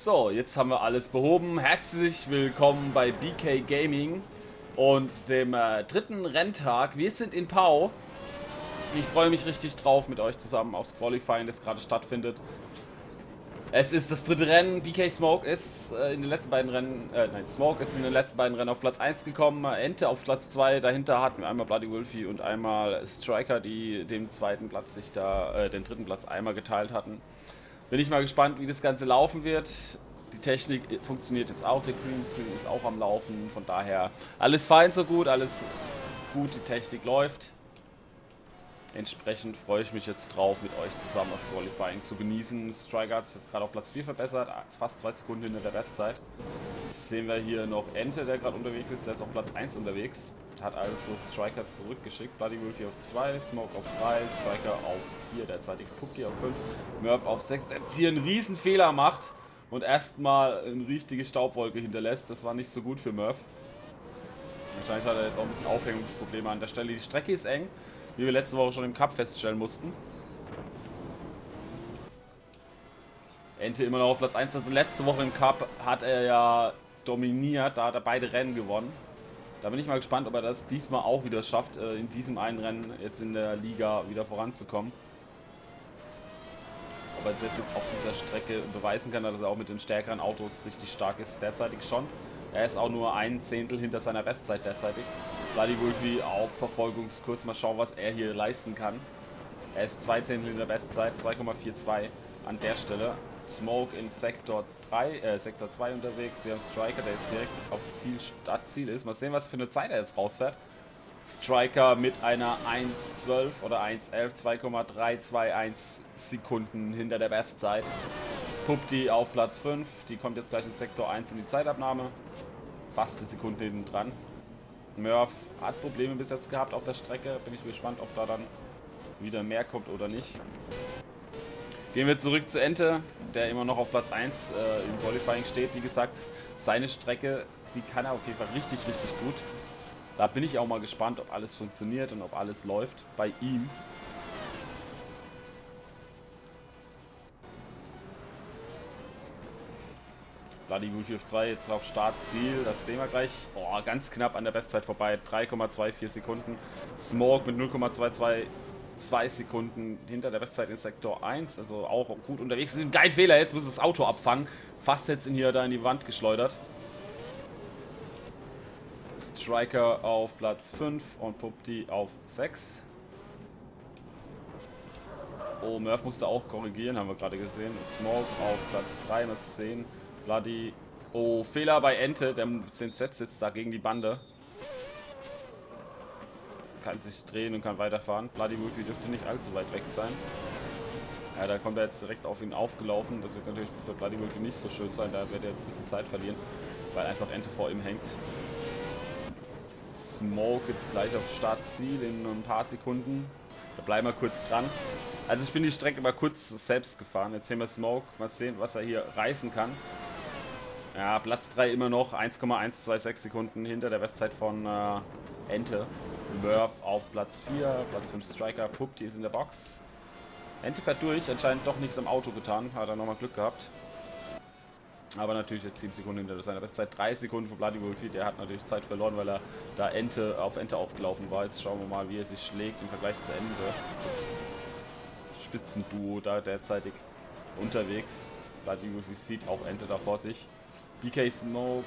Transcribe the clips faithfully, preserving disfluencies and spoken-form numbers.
So, jetzt haben wir alles behoben. Herzlich willkommen bei B K Gaming und dem äh, dritten Renntag. Wir sind in Pau. Ich freue mich richtig drauf, mit euch zusammen aufs Qualifying, das gerade stattfindet. Es ist das dritte Rennen. B K Smoke ist äh, in den letzten beiden Rennen, äh, nein, Smoke ist in den letzten beiden Rennen auf Platz eins gekommen, Ente auf Platz zwei. Dahinter hatten wir einmal Bloody Wolfie und einmal Striker, die den zweiten Platz sich da, äh, den dritten Platz einmal geteilt hatten. Bin ich mal gespannt, wie das Ganze laufen wird. Die Technik funktioniert jetzt auch, der Greenscreen ist auch am Laufen. Von daher alles fein so gut, alles gut, die Technik läuft. Entsprechend freue ich mich jetzt drauf, mit euch zusammen das Qualifying zu genießen. Striker hat sich jetzt gerade auf Platz vier verbessert, fast zwei Sekunden hinter der Bestzeit. Jetzt sehen wir hier noch Ente, der gerade unterwegs ist, der ist auf Platz eins unterwegs. Hat also Striker zurückgeschickt. Bloody Wolfie auf zwei, Smoke auf drei, Striker auf vier, derzeitig Pupki auf fünf, Murph auf sechs, der jetzt hier einen riesen Fehler macht und erstmal eine richtige Staubwolke hinterlässt. Das war nicht so gut für Murph. Wahrscheinlich hat er jetzt auch ein bisschen Aufhängungsprobleme an der Stelle. Die Strecke ist eng, wie wir letzte Woche schon im Cup feststellen mussten. Ente immer noch auf Platz eins. Also letzte Woche im Cup hat er ja dominiert, da hat er beide Rennen gewonnen. Da bin ich mal gespannt, ob er das diesmal auch wieder schafft, in diesem einen Rennen jetzt in der Liga wieder voranzukommen. Ob er das jetzt auf dieser Strecke beweisen kann, dass er auch mit den stärkeren Autos richtig stark ist, derzeitig schon. Er ist auch nur ein Zehntel hinter seiner Bestzeit derzeitig. Bloody Wolfie auf Verfolgungskurs, mal schauen, was er hier leisten kann. Er ist zwei Zehntel hinter der Bestzeit, zwei Komma zweiundvierzig an der Stelle. Smoke in Sektor drei, äh, Sektor zwei unterwegs. Wir haben Striker, der jetzt direkt auf Ziel, Startziel ist. Mal sehen, was für eine Zeit er jetzt rausfährt. Striker mit einer eins zwölf oder eins elf, zwei Komma drei zwei eins Sekunden hinter der Bestzeit. Pupti auf Platz fünf, die kommt jetzt gleich in Sektor eins in die Zeitabnahme. Fast eine Sekunde hinten dran. Murph hat Probleme bis jetzt gehabt auf der Strecke. Bin ich gespannt, ob da dann wieder mehr kommt oder nicht. Gehen wir zurück zu Ente, der immer noch auf Platz eins äh, im Qualifying steht. Wie gesagt, seine Strecke, die kann er auf jeden Fall richtig, richtig gut. Da bin ich auch mal gespannt, ob alles funktioniert und ob alles läuft bei ihm. Bloody Wolfie auf zwei, jetzt auf Startziel, das sehen wir gleich. Oh, ganz knapp an der Bestzeit vorbei, drei Komma vierundzwanzig Sekunden. Smoke mit null Komma zweihundertzweiundzwanzig zwei Sekunden hinter der Bestzeit in Sektor eins, also auch gut unterwegs. Das ist ein geiler Fehler, jetzt muss das Auto abfangen. Fast jetzt in hier da in die Wand geschleudert. Striker auf Platz fünf und Pupti auf sechs. Oh, Murph musste auch korrigieren, haben wir gerade gesehen. Smoke auf Platz drei, mal sehen. Bloody. Oh, Fehler bei Ente, der setzt jetzt da gegen die Bande. Kann sich drehen und kann weiterfahren. Bloody Wolfie dürfte nicht allzu weit weg sein. Ja, da kommt er jetzt direkt auf ihn aufgelaufen. Das wird natürlich für Bloody Wolfie nicht so schön sein. Da wird er jetzt ein bisschen Zeit verlieren, weil einfach Ente vor ihm hängt. Smoke jetzt gleich auf Startziel in ein paar Sekunden. Da bleiben wir kurz dran. Also ich bin die Strecke mal kurz selbst gefahren. Jetzt sehen wir Smoke. Mal sehen, was er hier reißen kann. Ja, Platz drei immer noch. eins Komma hundertsechsundzwanzig Sekunden hinter der Bestzeit von äh, Ente. Murph auf Platz vier, Platz fünf Striker, Pupti ist in der Box. Ente fährt durch, anscheinend doch nichts am Auto getan, hat er nochmal Glück gehabt. Aber natürlich jetzt sieben Sekunden hinter seiner Bestzeit, drei Sekunden für Bloody Wolfie, der hat natürlich Zeit verloren, weil er da Ente auf Ente aufgelaufen war. Jetzt schauen wir mal, wie er sich schlägt im Vergleich zu Ente. Das Spitzenduo da derzeitig unterwegs. Bloody Wolfie sieht auch Ente da vor sich. B K Smoke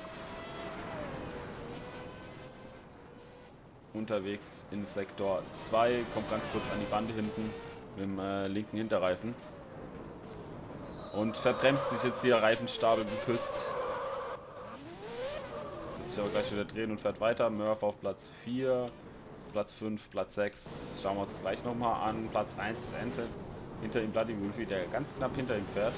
unterwegs in Sektor zwei, kommt ganz kurz an die Bande hinten mit dem äh, linken Hinterreifen und verbremst sich jetzt hier Reifenstapel geküsst. Wird sich aber gleich wieder drehen und fährt weiter. Murph auf Platz vier, Platz fünf, Platz sechs, schauen wir uns gleich nochmal an. Platz eins ist Ente, hinter ihm Bloody Wolfie, der ganz knapp hinter ihm fährt.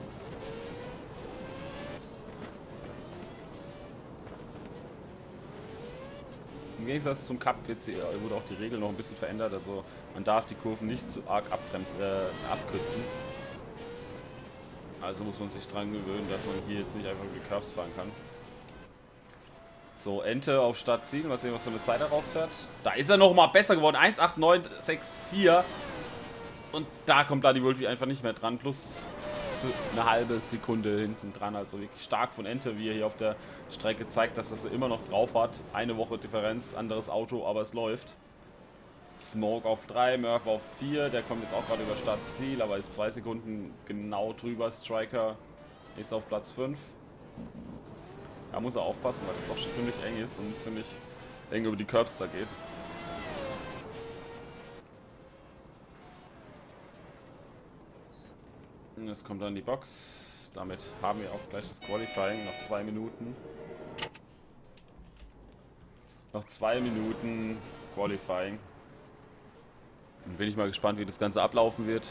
Im Gegensatz zum Cup wird sie, wurde auch die Regel noch ein bisschen verändert, also man darf die Kurven nicht zu arg abbremsen, äh, abkürzen. Also muss man sich dran gewöhnen, dass man hier jetzt nicht einfach über die Curbs fahren kann. So, Ente auf Startziel, mal sehen, was für eine Zeit er rausfährt. Da ist er noch mal besser geworden, eins acht neun sechs vier. Und da kommt Bloody Wolfie einfach nicht mehr dran, plus eine halbe Sekunde hinten dran. Also wirklich stark von Ente, wie er hier auf der Strecke zeigt, dass das immer noch drauf hat. Eine Woche Differenz, anderes Auto, aber es läuft. Smoke auf drei, Murph auf vier. Der kommt jetzt auch gerade über Startziel, aber ist zwei Sekunden genau drüber. Striker ist auf Platz fünf. Da muss er aufpassen, weil es doch schon ziemlich eng ist und ziemlich eng über die Curbs da geht. Und jetzt kommt dann die Box. Damit haben wir auch gleich das Qualifying. Noch zwei Minuten. Noch zwei Minuten Qualifying. Dann bin ich mal gespannt, wie das Ganze ablaufen wird.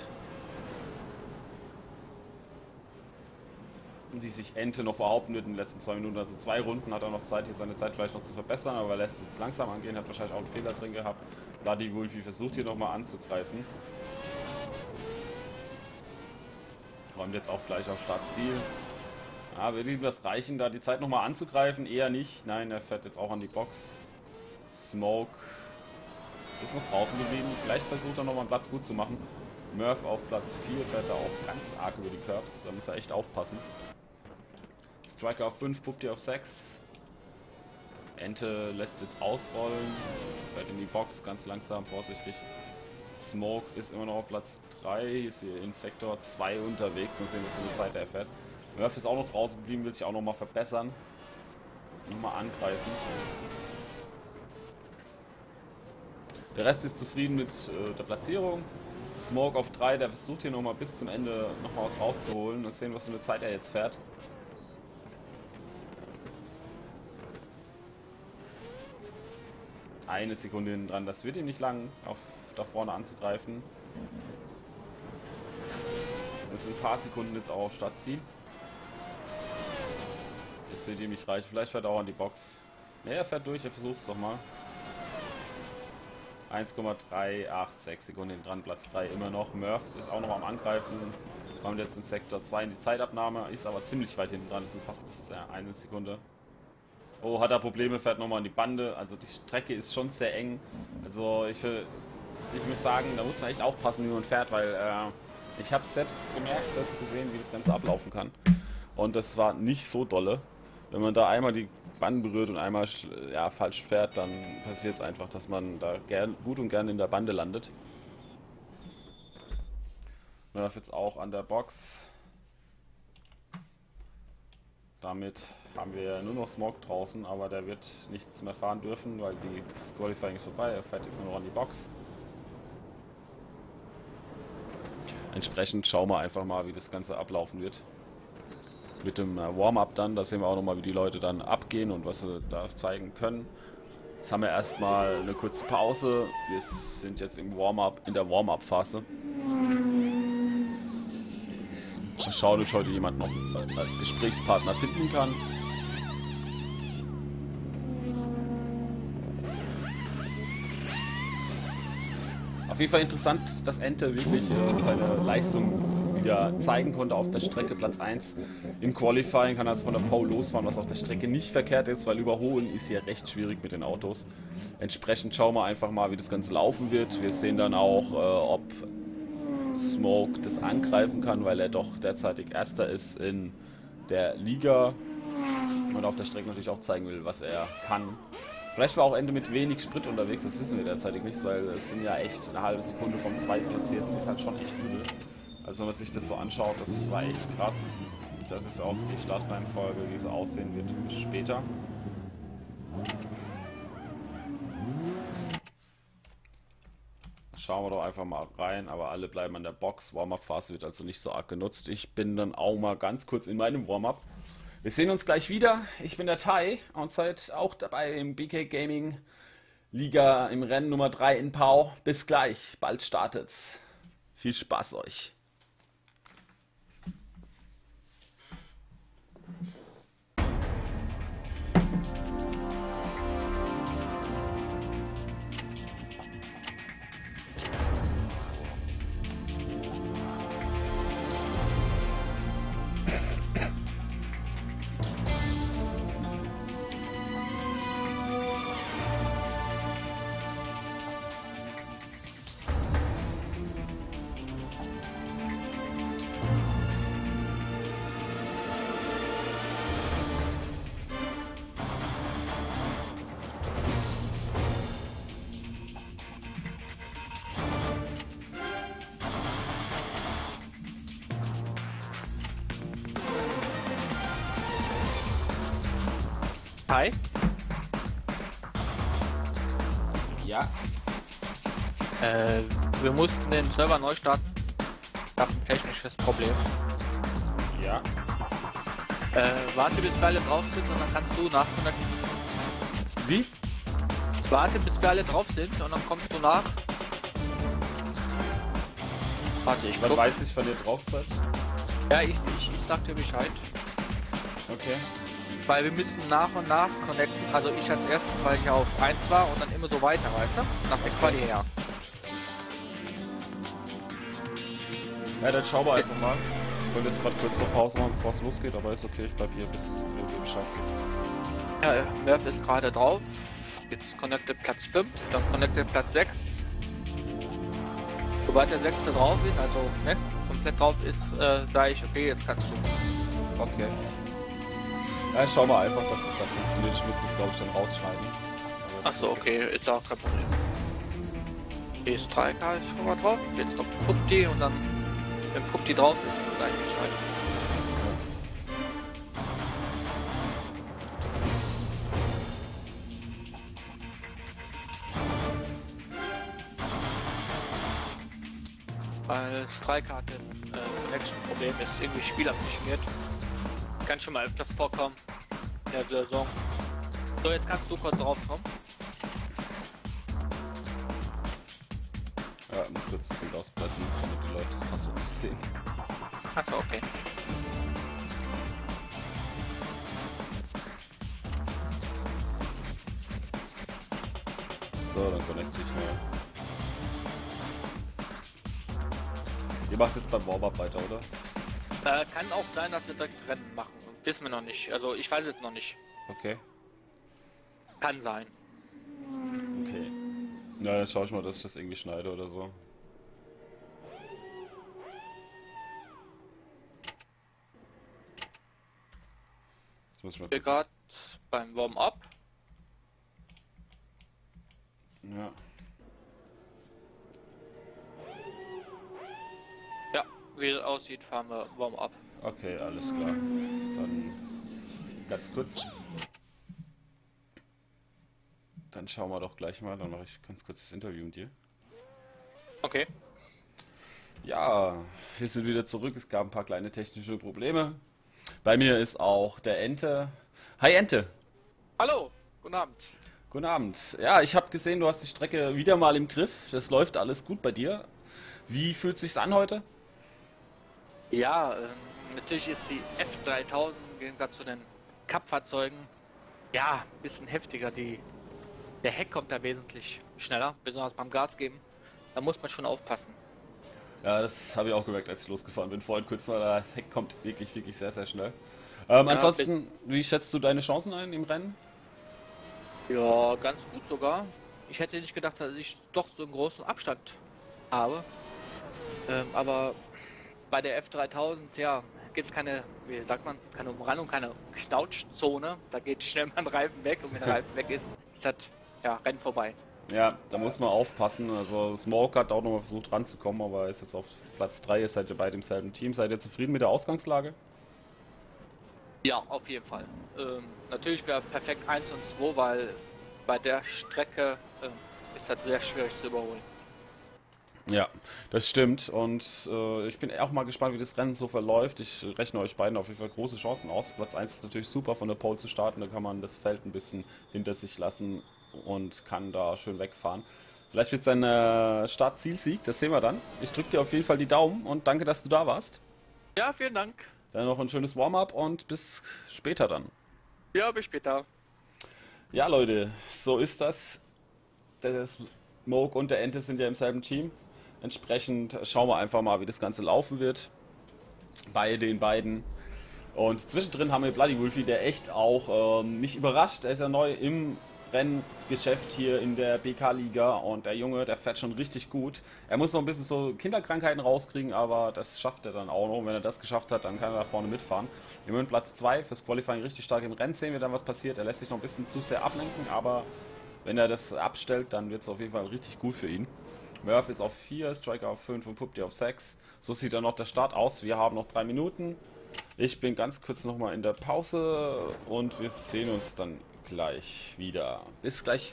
Wie sich Ente noch behaupten wird in den letzten zwei Minuten. Also zwei Runden hat er noch Zeit, hier seine Zeit vielleicht noch zu verbessern, aber er lässt es jetzt langsam angehen, hat wahrscheinlich auch einen Fehler drin gehabt. Vladi Wulfi versucht hier nochmal anzugreifen. Räumt jetzt auch gleich auf Startziel. Ja, wird ihm das reichen, da die Zeit nochmal anzugreifen? Eher nicht. Nein, er fährt jetzt auch an die Box. Smoke ist noch draußen geblieben. Vielleicht versucht er nochmal einen Platz gut zu machen. Murph auf Platz vier fährt er auch ganz arg über die Curbs. Da muss er echt aufpassen. Striker auf fünf, Pupti auf sechs. Ente lässt jetzt ausrollen. Fährt in die Box, ganz langsam, vorsichtig. Smoke ist immer noch auf Platz drei. Ist hier in Sektor zwei unterwegs. Mal sehen, was für eine Zeit er fährt. Murph ist auch noch draußen geblieben, will sich auch nochmal verbessern. Nochmal angreifen. Der Rest ist zufrieden mit äh, der Platzierung. Smoke auf drei, der versucht hier nochmal bis zum Ende nochmal was rauszuholen. Mal sehen, was für eine Zeit er jetzt fährt. Eine Sekunde hinten dran, das wird ihm nicht lang, auf da vorne anzugreifen. Das sind ein paar Sekunden jetzt auch auf Startziel. Das wird ihm nicht reichen. Vielleicht fährt er auch an die Box. Ne, er fährt durch, er versucht es doch mal. eins Komma drei acht sechs Sekunden hinten dran, Platz drei immer noch. Murph ist auch noch am Angreifen. Kommt jetzt in Sektor zwei in die Zeitabnahme, ist aber ziemlich weit hinten dran. Das ist fast eine Sekunde. Oh, hat er Probleme, fährt nochmal an die Bande. Also die Strecke ist schon sehr eng. Also ich, ich muss sagen, da muss man echt aufpassen, wie man fährt, weil äh, ich habe es selbst gemerkt, selbst gesehen, wie das Ganze ablaufen kann. Und das war nicht so dolle. Wenn man da einmal die Bande berührt und einmal ja, falsch fährt, dann passiert es einfach, dass man da gern, gut und gern in der Bande landet. Murph jetzt auch an der Box. Damit haben wir nur noch Smoke draußen, aber der wird nichts mehr fahren dürfen, weil die Qualifying ist vorbei. Er fährt jetzt nur noch an die Box. Entsprechend schauen wir einfach mal, wie das Ganze ablaufen wird. Mit dem Warm-up dann, da sehen wir auch nochmal, wie die Leute dann abgehen und was sie da zeigen können. Jetzt haben wir erstmal eine kurze Pause. Wir sind jetzt im Warm-up, in der Warm-up-Phase. Ich schaue, ob ich heute jemanden noch als Gesprächspartner finden kann. Auf jeden Fall interessant, dass Ente wirklich äh, seine Leistung wieder zeigen konnte auf der Strecke. Platz eins im Qualifying, kann also von der Pole losfahren, was auf der Strecke nicht verkehrt ist, weil überholen ist hier recht schwierig mit den Autos. Entsprechend schauen wir einfach mal, wie das Ganze laufen wird. Wir sehen dann auch, äh, ob Smoke das angreifen kann, weil er doch derzeitig Erster ist in der Liga und auf der Strecke natürlich auch zeigen will, was er kann. Vielleicht war auch Ende mit wenig Sprit unterwegs, das wissen wir derzeitig nicht, weil es sind ja echt eine halbe Sekunde vom Zweitplatzierten, ist halt schon echt übel. Also wenn man sich das so anschaut, das war echt krass. Das ist auch die Startreihenfolge, wie sie aussehen wird später. Schauen wir doch einfach mal rein, aber alle bleiben an der Box. Warm-up-Phase wird also nicht so arg genutzt. Ich bin dann auch mal ganz kurz in meinem Warm-up. Wir sehen uns gleich wieder. Ich bin der Tai und seid auch dabei im B K Gaming Liga im Rennen Nummer drei in Pau. Bis gleich, bald startet's. Viel Spaß euch. Hi. Ja. Äh, wir mussten den Server neu starten. Gab ein technisches Problem. Ja. Äh, warte bis wir alle drauf sind und dann kannst du nachconnecten. Wie? Warte bis wir alle drauf sind und dann kommst du nach. Warte, ich Wann guck. weiß ich, wann ihr drauf seid? Ja, ich, ich, ich sag dir Bescheid. Okay. Weil wir müssen nach und nach connecten. Also ich als erstes, weil ich auf eins war und dann immer so weiter, weißt du? Nach der Quali her. Ja, dann schauen wir einfach mal. Ich wollte jetzt gerade kurz noch Pause machen, bevor es losgeht, aber ist okay, ich bleib hier, bis ihr Bescheid gibt. Ja, Murph ist gerade drauf. Jetzt connected Platz fünf, dann connected Platz sechs. Sobald der sechste drauf ist, also ne, komplett drauf ist, äh, sage ich, okay, jetzt kannst du. Okay. Ja, schauen wir einfach, dass das dann funktioniert. Ich müsste das, glaube ich, dann rausschneiden. Achso, okay, ist auch kein Problem. P S drei K ist schon mal drauf, jetzt kommt Pupti und dann, wenn Pupti drauf ist, dann sage ich Bescheid. Weil Streikarte äh, Connection-Problem ist, irgendwie spielabgeschmiert. Kann schon mal öfters vorkommen in der Saison. So, jetzt kannst du kurz drauf kommen. Ja, ich muss kurz das Bild ausblenden, damit die Leute das Passwort nicht sehen. Achso, okay. So, dann connecte ich mal. Ihr macht jetzt beim Warm-Up weiter, oder? Äh, kann auch sein, dass wir direkt Rennen machen. Wissen wir noch nicht. Also ich weiß es noch nicht. Okay. Kann sein. Okay. Na, dann schaue ich mal, dass ich das irgendwie schneide oder so. Jetzt muss ich mal Wir kurz... gerade beim Warm-up. Ja. Ja, wie es aussieht, fahren wir Warm-up. Okay, alles klar. Dann ganz kurz. Dann schauen wir doch gleich mal. Dann mache ich ganz kurz das Interview mit dir. Okay. Ja, wir sind wieder zurück. Es gab ein paar kleine technische Probleme. Bei mir ist auch der Ente. Hi Ente. Hallo, guten Abend. Guten Abend. Ja, ich habe gesehen, du hast die Strecke wieder mal im Griff. Das läuft alles gut bei dir. Wie fühlt es sich an heute? Ja, ähm, natürlich ist die F dreitausend im Gegensatz zu den Cup-Fahrzeugen ja ein bisschen heftiger. Die, der Heck kommt da wesentlich schneller, besonders beim Gas geben. Da muss man schon aufpassen. Ja, das habe ich auch gemerkt, als ich losgefahren bin. Vorhin kurz mal, das Heck kommt wirklich, wirklich sehr, sehr schnell. Ähm, Ja, ansonsten, wie schätzt du deine Chancen ein im Rennen? Ja, ganz gut sogar. Ich hätte nicht gedacht, dass ich doch so einen großen Abstand habe. Ähm, aber bei der F dreitausend, ja, gibt es keine, wie sagt man, keine Umrandung, keine Knautschzone. Da geht schnell mal ein Reifen weg und wenn der Reifen weg ist, ist das, ja, Rennen vorbei. Ja, da muss man aufpassen. Also Smoke hat auch noch mal versucht ranzukommen, aber ist jetzt auf Platz drei. Ihr seid ja beide im selben Team. Seid ihr zufrieden mit der Ausgangslage? Ja, auf jeden Fall. Ähm, natürlich wäre perfekt eins und zwei, weil bei der Strecke ähm, ist das sehr schwierig zu überholen. Ja, das stimmt. Und äh, ich bin auch mal gespannt, wie das Rennen so verläuft. Ich rechne euch beiden auf jeden Fall große Chancen aus. Platz eins ist natürlich super, von der Pole zu starten. Da kann man das Feld ein bisschen hinter sich lassen und kann da schön wegfahren. Vielleicht wird es ein äh, Start-Ziel-Sieg, das sehen wir dann. Ich drücke dir auf jeden Fall die Daumen und danke, dass du da warst. Ja, vielen Dank. Dann noch ein schönes Warm-up und bis später dann. Ja, bis später. Ja, Leute, so ist das. Der Smoke und der Ente sind ja im selben Team. Entsprechend schauen wir einfach mal, wie das Ganze laufen wird bei den beiden. Und zwischendrin haben wir Bloody Wolfie, der echt auch ähm, mich überrascht. Er ist ja neu im Renngeschäft hier in der B K-Liga und der Junge, der fährt schon richtig gut. Er muss noch ein bisschen so Kinderkrankheiten rauskriegen, aber das schafft er dann auch noch. Und wenn er das geschafft hat, dann kann er da vorne mitfahren. Im Moment Platz zwei, fürs Qualifying richtig stark im Rennen, sehen wir dann, was passiert. Er lässt sich noch ein bisschen zu sehr ablenken, aber wenn er das abstellt, dann wird es auf jeden Fall richtig gut für ihn. Murph ist auf vier, Striker auf fünf und Pupti auf sechs. So sieht dann noch der Start aus. Wir haben noch drei Minuten. Ich bin ganz kurz nochmal in der Pause und wir sehen uns dann gleich wieder. Bis gleich.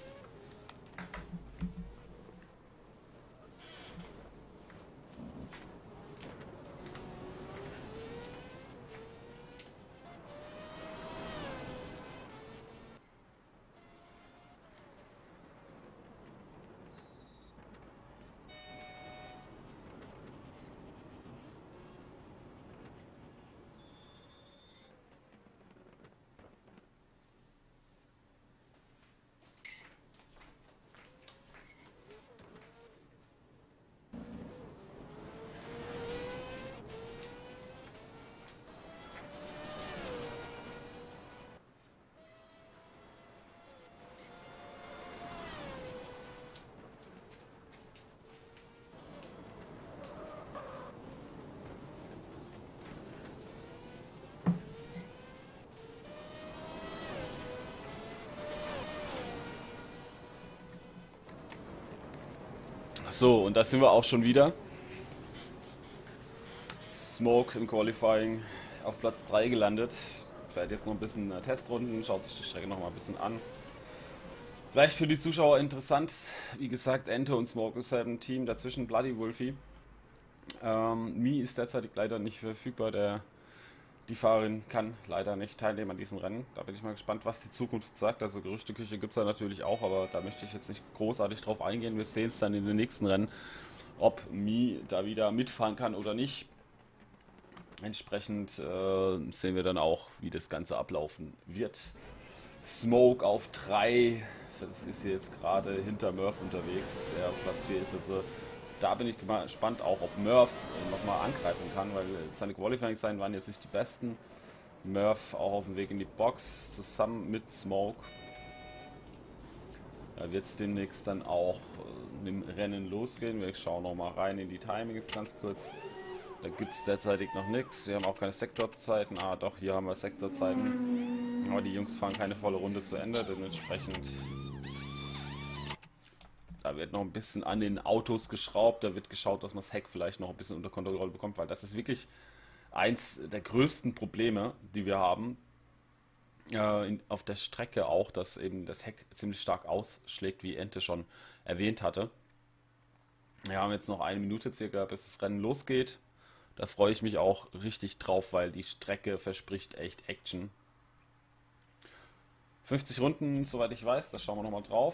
So, und da sind wir auch schon wieder. Smoke im Qualifying auf Platz drei gelandet. Fährt jetzt noch ein bisschen Testrunden, schaut sich die Strecke noch mal ein bisschen an. Vielleicht für die Zuschauer interessant. Wie gesagt, Ente und Smoke ist halt ein Team, dazwischen Bloody Wolfie. Ähm, Mi ist derzeit leider nicht verfügbar. Der, die Fahrerin kann leider nicht teilnehmen an diesem Rennen. Da bin ich mal gespannt, was die Zukunft sagt. Also Gerüchteküche gibt es da natürlich auch, aber da möchte ich jetzt nicht großartig drauf eingehen. Wir sehen es dann in den nächsten Rennen, ob Mi da wieder mitfahren kann oder nicht. Entsprechend äh, sehen wir dann auch, wie das Ganze ablaufen wird. Smoke auf drei. Das ist hier jetzt gerade hinter Murph unterwegs. Der auf Platz vier ist. Also da bin ich gespannt auch, ob Murph nochmal angreifen kann, weil seine Qualifying-Zeiten waren jetzt nicht die besten. Murph auch auf dem Weg in die Box zusammen mit Smoke. Da wird es demnächst dann auch äh, im Rennen losgehen. Wir schauen nochmal rein in die Timings ganz kurz. Da gibt es derzeitig noch nichts. Wir haben auch keine Sektorzeiten. Ah doch, hier haben wir Sektorzeiten. Aber die Jungs fahren keine volle Runde zu Ende. Dementsprechend, da wird noch ein bisschen an den Autos geschraubt. Da wird geschaut, dass man das Heck vielleicht noch ein bisschen unter Kontrolle bekommt. Weil das ist wirklich eins der größten Probleme, die wir haben. Äh, in, auf der Strecke auch, dass eben das Heck ziemlich stark ausschlägt, wie Ente schon erwähnt hatte. Wir haben jetzt noch eine Minute circa, bis das Rennen losgeht. Da freue ich mich auch richtig drauf, weil die Strecke verspricht echt Action. fünfzig Runden, soweit ich weiß, da schauen wir nochmal drauf.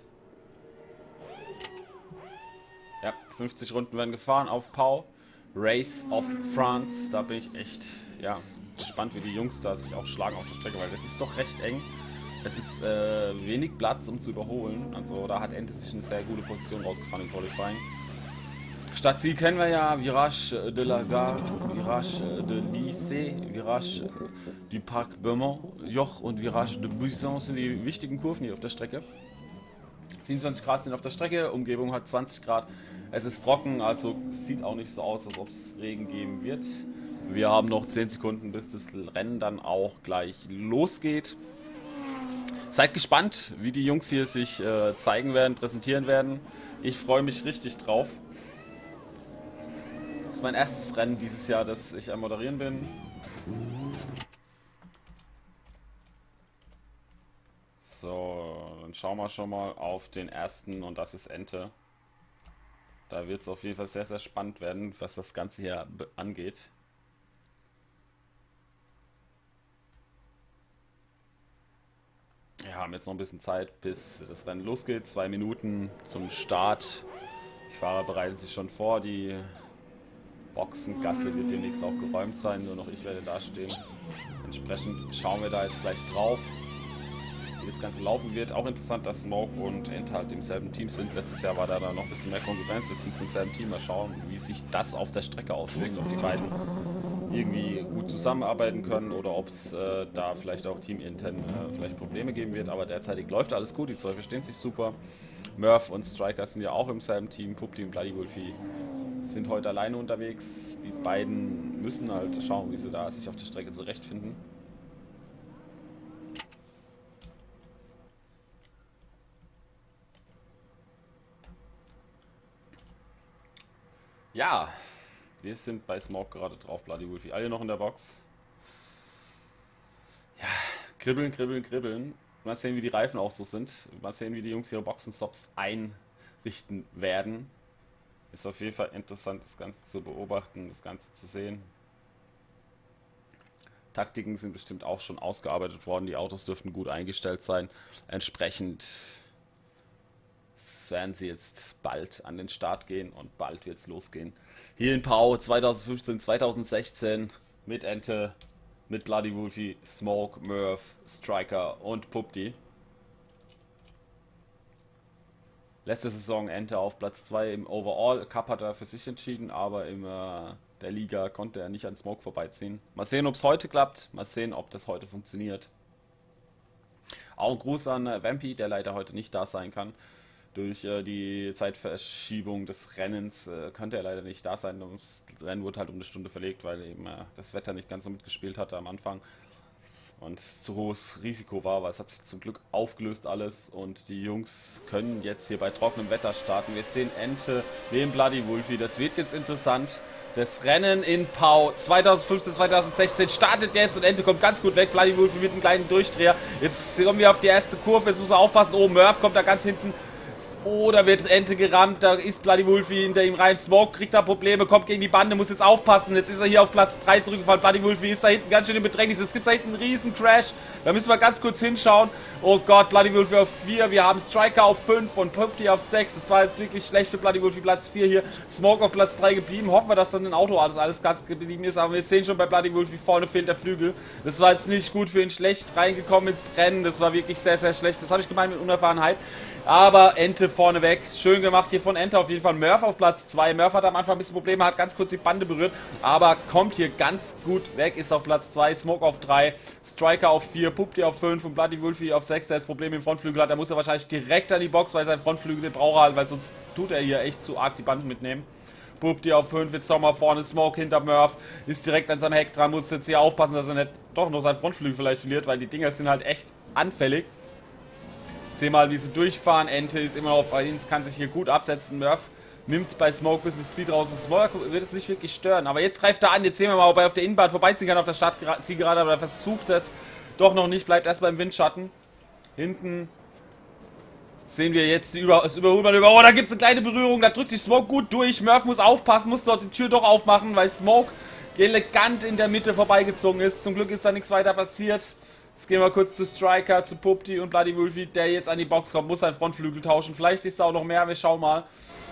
Ja, fünfzig Runden werden gefahren auf Pau. Race of France, da bin ich echt, ja, gespannt, wie die Jungs da sich auch schlagen auf der Strecke, weil das ist doch recht eng. Es ist äh, wenig Platz, um zu überholen. Also da hat Ente sich eine sehr gute Position rausgefahren im Qualifying. Stadtziel kennen wir ja, Virage de la Gare, Virage de Lycée, Virage du Parc Beaumont, Joch und Virage de Buisson sind die wichtigen Kurven hier auf der Strecke. siebenundzwanzig Grad sind auf der Strecke, Umgebung hat zwanzig Grad, es ist trocken, also sieht auch nicht so aus, als ob es Regen geben wird. Wir haben noch zehn Sekunden, bis das Rennen dann auch gleich losgeht. Seid gespannt, wie die Jungs hier sich äh, zeigen werden, präsentieren werden. Ich freue mich richtig drauf. Das ist mein erstes Rennen dieses Jahr, das ich am Moderieren bin. So, dann schauen wir schon mal auf den ersten und das ist Ente. Da wird es auf jeden Fall sehr, sehr spannend werden, was das Ganze hier angeht. Wir haben jetzt noch ein bisschen Zeit, bis das Rennen losgeht. Zwei Minuten zum Start. Die Fahrer bereiten sich schon vor. Die Boxengasse wird demnächst auch geräumt sein. Nur noch ich werde da stehen. Entsprechend schauen wir da jetzt gleich drauf, wie das Ganze laufen wird. Auch interessant, dass Smoke und Ente halt im selben Team sind. Letztes Jahr war da dann noch ein bisschen mehr Konkurrenz. Jetzt sind sie im selben Team. Mal schauen, wie sich das auf der Strecke auswirkt. Ob die beiden irgendwie gut zusammenarbeiten können oder ob es äh, da vielleicht auch teamintern äh, vielleicht Probleme geben wird. Aber derzeitig läuft alles gut. Die zwei verstehen sich super. Murph und Striker sind ja auch im selben Team. Pup-Team, Bloody Wolfie sind heute alleine unterwegs. Die beiden müssen halt schauen, wie sie da sich auf der Strecke zurechtfinden. Ja, wir sind bei Smoke gerade drauf, Bloody Wolfie. Alle noch in der Box. Ja, kribbeln, kribbeln, kribbeln. Mal sehen, wie die Reifen auch so sind. Mal sehen, wie die Jungs ihre Boxenstops einrichten werden. Ist auf jeden Fall interessant, das Ganze zu beobachten, das Ganze zu sehen. Taktiken sind bestimmt auch schon ausgearbeitet worden. Die Autos dürften gut eingestellt sein. Entsprechend werden sie jetzt bald an den Start gehen und bald wird es losgehen. Hier in Pau zweitausendfünfzehn, zweitausendsechzehn mit Ente, mit Bloody Wolfie, Smoke, Murph, Striker und Pupti. Letzte Saison Ente auf Platz zwei im Overall. Cup hat er für sich entschieden, aber in äh, der Liga konnte er nicht an Smoke vorbeiziehen. Mal sehen, ob es heute klappt. Mal sehen, ob das heute funktioniert. Auch ein Gruß an äh, Vampy, der leider heute nicht da sein kann. Durch äh, die Zeitverschiebung des Rennens äh, konnte er leider nicht da sein. Das Rennen wurde halt um eine Stunde verlegt, weil eben äh, das Wetter nicht ganz so mitgespielt hatte am Anfang. Und zu hohes Risiko war, weil es hat sich zum Glück aufgelöst alles. Und die Jungs können jetzt hier bei trockenem Wetter starten. Wir sehen Ente neben Bloody Wolfie. Das wird jetzt interessant. Das Rennen in Pau zweitausendfünfzehn, zweitausendsechzehn startet jetzt und Ente kommt ganz gut weg. Bloody Wolfie mit einem kleinen Durchdreher. Jetzt kommen wir auf die erste Kurve. Jetzt muss er aufpassen. Oh, Murph kommt da ganz hinten. Oh, da wird Ente gerammt, da ist Bloody Wolfie hinter ihm rein. Smoke kriegt da Probleme, kommt gegen die Bande, muss jetzt aufpassen. Jetzt ist er hier auf Platz drei zurückgefallen. Bloody Wolfie ist da hinten ganz schön im Bedrängnis. Es gibt da hinten einen riesen Crash. Da müssen wir ganz kurz hinschauen. Oh Gott, Bloody Wolfie auf vier. Wir haben Striker auf fünf und Pupti auf sechs. Das war jetzt wirklich schlecht für Bloody Wolfie. Platz vier hier. Smoke auf Platz drei geblieben. Hoffen wir, dass dann ein Auto alles, alles ganz geblieben ist. Aber wir sehen schon bei Bloody Wolfie, vorne fehlt der Flügel. Das war jetzt nicht gut für ihn. Schlecht reingekommen ins Rennen. Das war wirklich sehr, sehr schlecht. Das habe ich gemeint mit Unerfahrenheit. Aber Ente vorne weg. Schön gemacht hier von Ente auf jeden Fall. Murph auf Platz zwei. Murph hat am Anfang ein bisschen Probleme, hat ganz kurz die Bande berührt. Aber kommt hier ganz gut weg. Ist auf Platz zwei. Smoke auf drei. Striker auf vier. Pupti auf fünf. Und Bloody Wolfie auf sechs. Der das Problem im Frontflügel hat. Da muss er wahrscheinlich direkt an die Box, weil sein Frontflügel den braucht er halt, weil sonst tut er hier echt zu arg die Bande mitnehmen. Pupti auf fünf. Jetzt Sommer vorne. Smoke hinter Murph. Ist direkt an seinem Heck dran. Muss jetzt hier aufpassen, dass er nicht doch noch seinen Frontflügel vielleicht verliert, weil die Dinger sind halt echt anfällig. Seh mal, wie sie durchfahren. Ente ist immer auf eins, kann sich hier gut absetzen. Murph nimmt bei Smoke ein bisschen Speed raus. Smoke wird es nicht wirklich stören. Aber jetzt greift er an. Jetzt sehen wir mal, ob er auf der Innenbahn vorbeiziehen kann auf der Startzielgerade. Aber er versucht es doch noch nicht. Bleibt erst beim Windschatten. Hinten sehen wir jetzt die Über das Überholmann über. Oh, da gibt es eine kleine Berührung. Da drückt sich Smoke gut durch. Murph muss aufpassen, muss dort die Tür doch aufmachen, weil Smoke elegant in der Mitte vorbeigezogen ist. Zum Glück ist da nichts weiter passiert. Jetzt gehen wir kurz zu Striker, zu Pupti und Bloody Wolfie, der jetzt an die Box kommt, muss seinen Frontflügel tauschen. Vielleicht ist da auch noch mehr, wir schauen mal.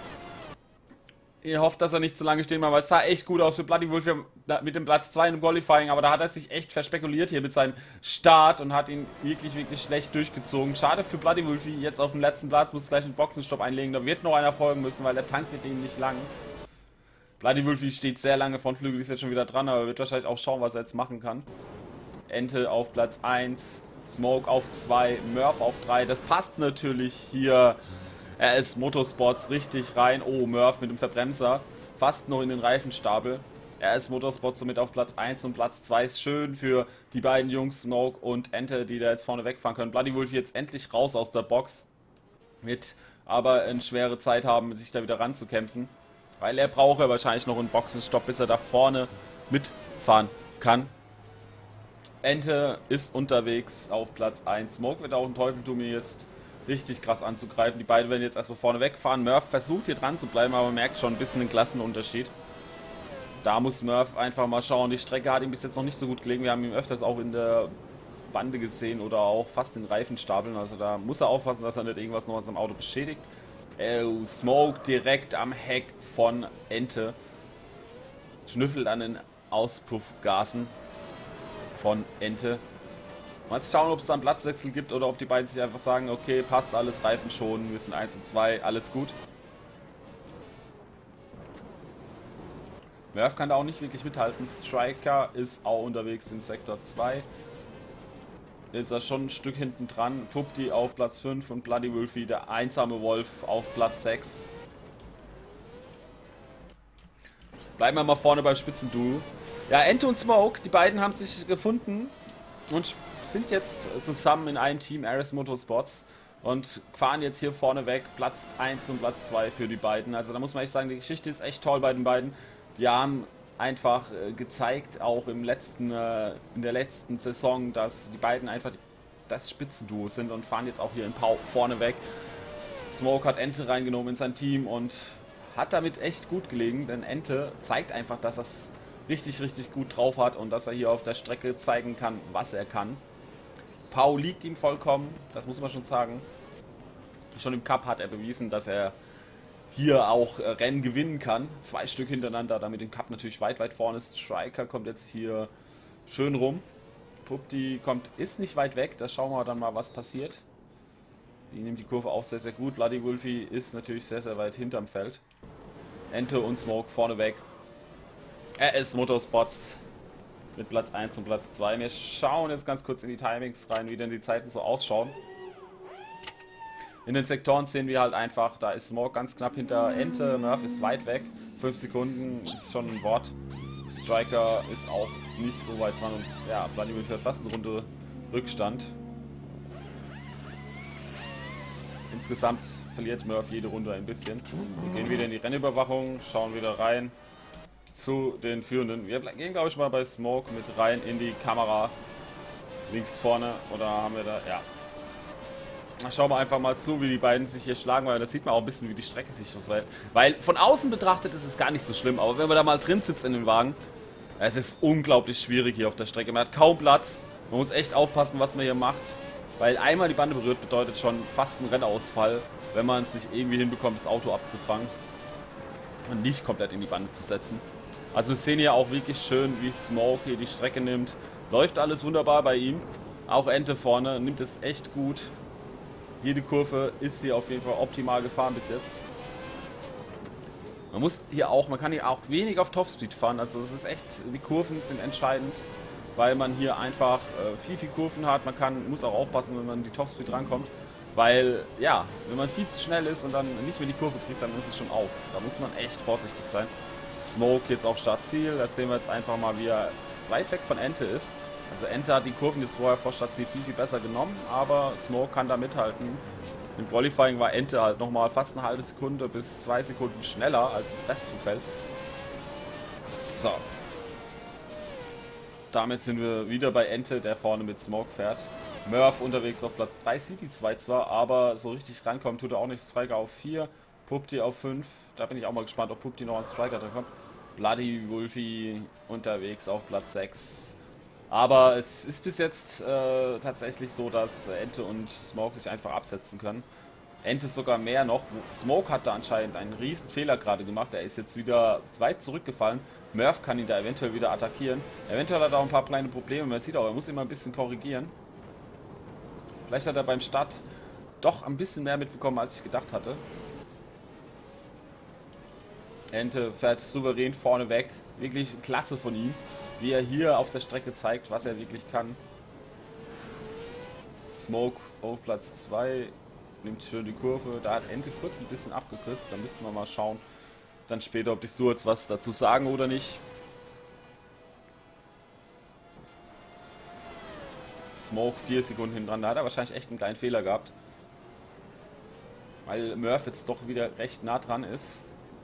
Ihr hofft, dass er nicht zu lange stehen bleibt, weil es sah echt gut aus für Bloody Wolfie mit dem Platz zwei im Qualifying, aber da hat er sich echt verspekuliert hier mit seinem Start und hat ihn wirklich, wirklich schlecht durchgezogen. Schade für Bloody Wolfie, jetzt auf dem letzten Platz, muss gleich einen Boxenstopp einlegen, da wird noch einer folgen müssen, weil der Tank wird ihm nicht lang. Bloody Wolfie steht sehr lange, Frontflügel ist jetzt schon wieder dran, aber wird wahrscheinlich auch schauen, was er jetzt machen kann. Ente auf Platz eins, Smoke auf zwei, Murph auf drei. Das passt natürlich hier. R S Motorsports richtig rein. Oh, Murph mit dem Verbremser. Fast noch in den Reifenstapel. R S Motorsports somit auf Platz eins und Platz zwei ist schön für die beiden Jungs, Smoke und Ente, die da jetzt vorne wegfahren können. Bloody Wolfie jetzt endlich raus aus der Box. Wird aber eine schwere Zeit haben, sich da wieder ranzukämpfen. Weil er braucht ja wahrscheinlich noch einen Boxenstopp, bis er da vorne mitfahren kann. Ente ist unterwegs auf Platz eins. Smoke wird auch ein Teufeltum hier jetzt richtig krass anzugreifen. Die beiden werden jetzt erstmal vorne wegfahren. Murph versucht hier dran zu bleiben, aber merkt schon ein bisschen den Klassenunterschied. Da muss Murph einfach mal schauen. Die Strecke hat ihm bis jetzt noch nicht so gut gelegen. Wir haben ihn öfters auch in der Bande gesehen oder auch fast in Reifenstapeln. Also da muss er aufpassen, dass er nicht irgendwas noch an seinem Auto beschädigt. Oh, Smoke direkt am Heck von Ente. Schnüffelt an den Auspuffgasen von Ente. Mal schauen, ob es da einen Platzwechsel gibt oder ob die beiden sich einfach sagen, okay, passt alles, Reifen schon, wir sind eins und zwei, alles gut. Murph kann da auch nicht wirklich mithalten. Striker ist auch unterwegs in Sektor zwei. Ist er schon ein Stück hinten dran. Pupti auf Platz fünf und Bloody Wolfie, der einsame Wolf, auf Platz sechs. Bleiben wir mal vorne beim Spitzenduo. Ja, Ente und Smoke, die beiden haben sich gefunden und sind jetzt zusammen in einem Team, R S Motorsports, und fahren jetzt hier vorne weg, Platz eins und Platz zwei für die beiden. Also da muss man echt sagen, die Geschichte ist echt toll bei den beiden. Die haben einfach äh, gezeigt, auch im letzten, äh, in der letzten Saison, dass die beiden einfach die das Spitzenduo sind und fahren jetzt auch hier in Pau vorne weg. Smoke hat Ente reingenommen in sein Team und hat damit echt gut gelegen, denn Ente zeigt einfach, dass er es richtig, richtig gut drauf hat und dass er hier auf der Strecke zeigen kann, was er kann. Pau liegt ihm vollkommen, das muss man schon sagen. Schon im Cup hat er bewiesen, dass er hier auch äh, Rennen gewinnen kann. Zwei Stück hintereinander, damit im Cup natürlich weit, weit vorne ist. Striker kommt jetzt hier schön rum. Pupti kommt, ist nicht weit weg, da schauen wir dann mal, was passiert. Die nimmt die Kurve auch sehr, sehr gut. Bloody Wolfie ist natürlich sehr, sehr weit hinterm Feld. Ente und Smoke vorne weg. R S Motorsports mit Platz eins und Platz zwei. Wir schauen jetzt ganz kurz in die Timings rein, wie denn die Zeiten so ausschauen. In den Sektoren sehen wir halt einfach, da ist Smoke ganz knapp hinter Ente, Murph ist weit weg, fünf Sekunden ist schon ein Wort. Striker ist auch nicht so weit dran und ja, Bloody Wolfie hat fast eine Runde Rückstand. Insgesamt verliert Murph jede Runde ein bisschen. Wir gehen wieder in die Rennüberwachung, schauen wieder rein zu den Führenden. Wir gehen, glaube ich, mal bei Smoke mit rein in die Kamera. Links vorne, oder haben wir da, ja. Schauen wir einfach mal zu, wie die beiden sich hier schlagen, weil da sieht man auch ein bisschen, wie die Strecke sich auswählt. Weil von außen betrachtet ist es gar nicht so schlimm, aber wenn man da mal drin sitzt in dem Wagen, es ist unglaublich schwierig hier auf der Strecke. Man hat kaum Platz, man muss echt aufpassen, was man hier macht, weil einmal die Bande berührt bedeutet schon fast einen Rennausfall, wenn man es nicht irgendwie hinbekommt, das Auto abzufangen und nicht komplett in die Bande zu setzen. Also wir sehen hier auch wirklich schön, wie Smoke hier die Strecke nimmt. Läuft alles wunderbar bei ihm. Auch Ente vorne nimmt es echt gut. Jede Kurve ist hier auf jeden Fall optimal gefahren bis jetzt. Man muss hier auch, man kann hier auch wenig auf Topspeed fahren, also es ist echt, die Kurven sind entscheidend, weil man hier einfach äh, viel, viel Kurven hat. Man kann, muss auch aufpassen, wenn man an die Topspeed rankommt, weil, ja, wenn man viel zu schnell ist und dann nicht mehr die Kurve kriegt, dann ist es schon aus. Da muss man echt vorsichtig sein. Smoke jetzt auf Startziel, das sehen wir jetzt einfach mal, wie er weit weg von Ente ist. Also Ente hat die Kurven jetzt vorher vor Startziel viel, viel besser genommen, aber Smoke kann da mithalten. Im Qualifying war Ente halt nochmal fast eine halbe Sekunde bis zwei Sekunden schneller als das Rest vom Feld. So. Damit sind wir wieder bei Ente, der vorne mit Smoke fährt. Murph unterwegs auf Platz drei, sieht die zwei zwar, aber so richtig rankommen tut er auch nicht. Striker auf vier, Pupti auf fünf. Da bin ich auch mal gespannt, ob Pupti noch an Striker dran kommt. Bloody Wolfie unterwegs auf Platz sechs. Aber es ist bis jetzt äh, tatsächlich so, dass Ente und Smoke sich einfach absetzen können. Ente sogar mehr noch. Smoke hat da anscheinend einen riesen Fehler gerade gemacht. Er ist jetzt wieder weit zurückgefallen. Murph kann ihn da eventuell wieder attackieren. Eventuell hat er auch ein paar kleine Probleme. Man sieht auch, er muss immer ein bisschen korrigieren. Vielleicht hat er beim Start doch ein bisschen mehr mitbekommen, als ich gedacht hatte. Ente fährt souverän vorne weg. Wirklich klasse von ihm, wie er hier auf der Strecke zeigt, was er wirklich kann. Smoke auf Platz zwei, nimmt schön die Kurve. Da hat Ente kurz ein bisschen abgekürzt, da müssten wir mal schauen, dann später, ob die Stewards was dazu sagen oder nicht. Smoke vier Sekunden hinten dran, da hat er wahrscheinlich echt einen kleinen Fehler gehabt, weil Murph jetzt doch wieder recht nah dran ist.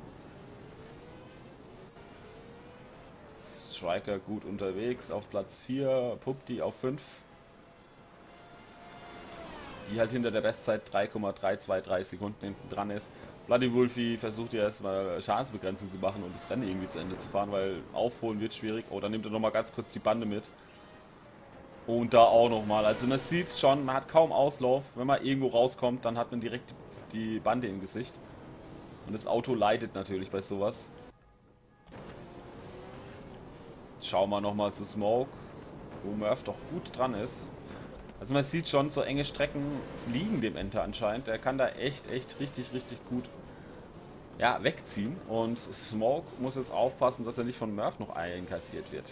Striker gut unterwegs auf Platz vier, Pupti auf fünf. Die halt hinter der Bestzeit drei Komma drei zwei drei Sekunden hinten dran ist. Bloody Wolfie versucht ja erstmal Schadensbegrenzung zu machen und das Rennen irgendwie zu Ende zu fahren, weil aufholen wird schwierig. Oh, dann nimmt er nochmal ganz kurz die Bande mit. Und da auch nochmal. Also man sieht es schon, man hat kaum Auslauf. Wenn man irgendwo rauskommt, dann hat man direkt die Bande im Gesicht. Und das Auto leidet natürlich bei sowas. Schauen wir nochmal zu Smoke, wo Murph doch gut dran ist. Also man sieht schon, so enge Strecken fliegen dem Ente anscheinend. Der kann da echt, echt richtig, richtig gut ja, wegziehen. Und Smoke muss jetzt aufpassen, dass er nicht von Murph noch einkassiert wird.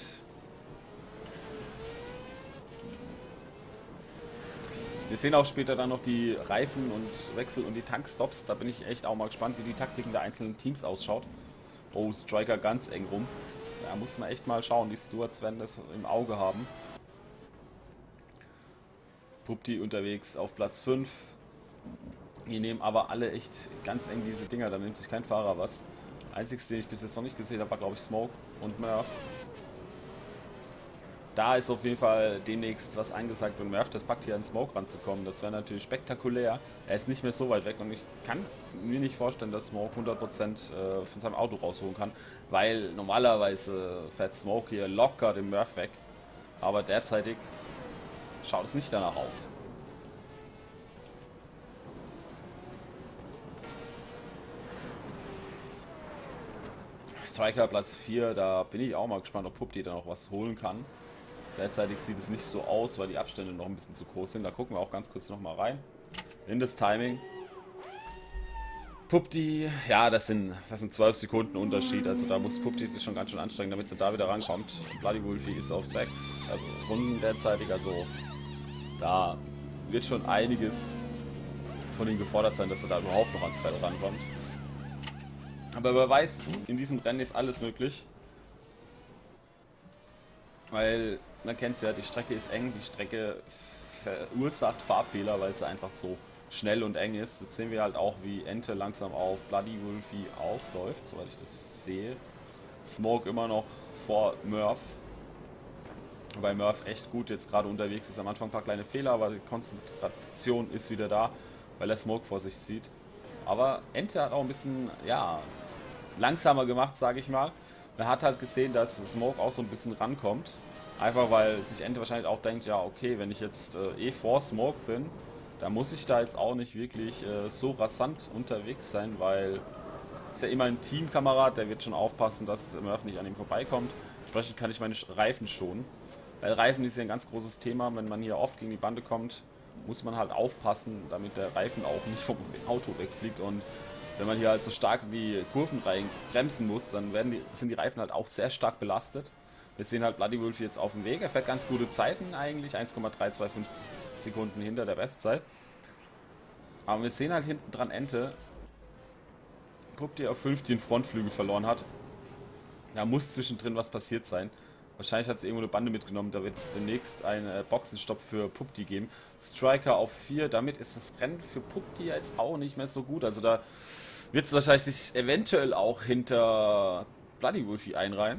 Wir sehen auch später dann noch die Reifen und Wechsel und die Tankstops. Da bin ich echt auch mal gespannt, wie die Taktiken der einzelnen Teams ausschaut. Oh, Striker ganz eng rum. Da muss man echt mal schauen, die Stewards werden das im Auge haben. Pupti unterwegs auf Platz fünf. Die nehmen aber alle echt ganz eng diese Dinger, da nimmt sich kein Fahrer was. Einzigste, den ich bis jetzt noch nicht gesehen habe, war glaube ich Smoke und Murph. da ist auf jeden Fall demnächst was angesagt, wenn Murph das packt, hier an Smoke ranzukommen. Das wäre natürlich spektakulär. Er ist nicht mehr so weit weg und ich kann mir nicht vorstellen, dass Smoke hundert Prozent äh, von seinem Auto rausholen kann, weil normalerweise fährt Smoke hier locker den Murph weg. Aber derzeitig schaut es nicht danach aus. Striker Platz vier, da bin ich auch mal gespannt, ob Pupti da noch was holen kann. Derzeitig sieht es nicht so aus, weil die Abstände noch ein bisschen zu groß sind. Da gucken wir auch ganz kurz noch mal rein. In das Timing. Pupti, ja, das sind, das sind zwölf Sekunden Unterschied. Also da muss Pupti sich schon ganz schön anstrengen, damit sie da wieder rankommt. Bloody Wolfie ist auf sechs, also Runden derzeitig. Also da wird schon einiges von ihm gefordert sein, dass er da überhaupt noch ans Feld rankommt. Aber wer weiß, in diesem Rennen ist alles möglich. Weil, man kennt es ja, die Strecke ist eng, die Strecke verursacht Fahrfehler, weil sie einfach so schnell und eng ist. Jetzt sehen wir halt auch, wie Ente langsam auf Bloody Wolfie aufläuft, soweit ich das sehe. Smoke immer noch vor Murph. Wobei Murph echt gut jetzt gerade unterwegs ist. Am Anfang ein paar kleine Fehler, aber die Konzentration ist wieder da, weil er Smoke vor sich zieht. Aber Ente hat auch ein bisschen, ja, langsamer gemacht, sage ich mal. Man hat halt gesehen, dass Smoke auch so ein bisschen rankommt. Einfach weil sich Ente wahrscheinlich auch denkt, ja okay, wenn ich jetzt äh, eh vor Smoke bin, dann muss ich da jetzt auch nicht wirklich äh, so rasant unterwegs sein, weil ist ja immer ein Teamkamerad, der wird schon aufpassen, dass Murph nicht an ihm vorbeikommt. Entsprechend kann ich meine Reifen schonen. Weil Reifen ist ja ein ganz großes Thema, wenn man hier oft gegen die Bande kommt, muss man halt aufpassen, damit der Reifen auch nicht vom Auto wegfliegt. Und wenn man hier halt so stark wie Kurven rein bremsen muss, dann werden die, sind die Reifen halt auch sehr stark belastet. Wir sehen halt Bloody Wolfie jetzt auf dem Weg. Er fährt ganz gute Zeiten eigentlich, eins Komma drei zwei fünf Sekunden hinter der Bestzeit. Aber wir sehen halt hinten dran Ente, Pupti auf fünf den Frontflügel verloren hat. Da muss zwischendrin was passiert sein. Wahrscheinlich hat sie irgendwo eine Bande mitgenommen, da wird es demnächst einen äh, Boxenstopp für Pupti geben. Striker auf vier, damit ist das Rennen für Pupti jetzt auch nicht mehr so gut. Also da wird es wahrscheinlich sich eventuell auch hinter Bloody Wolfie einreihen.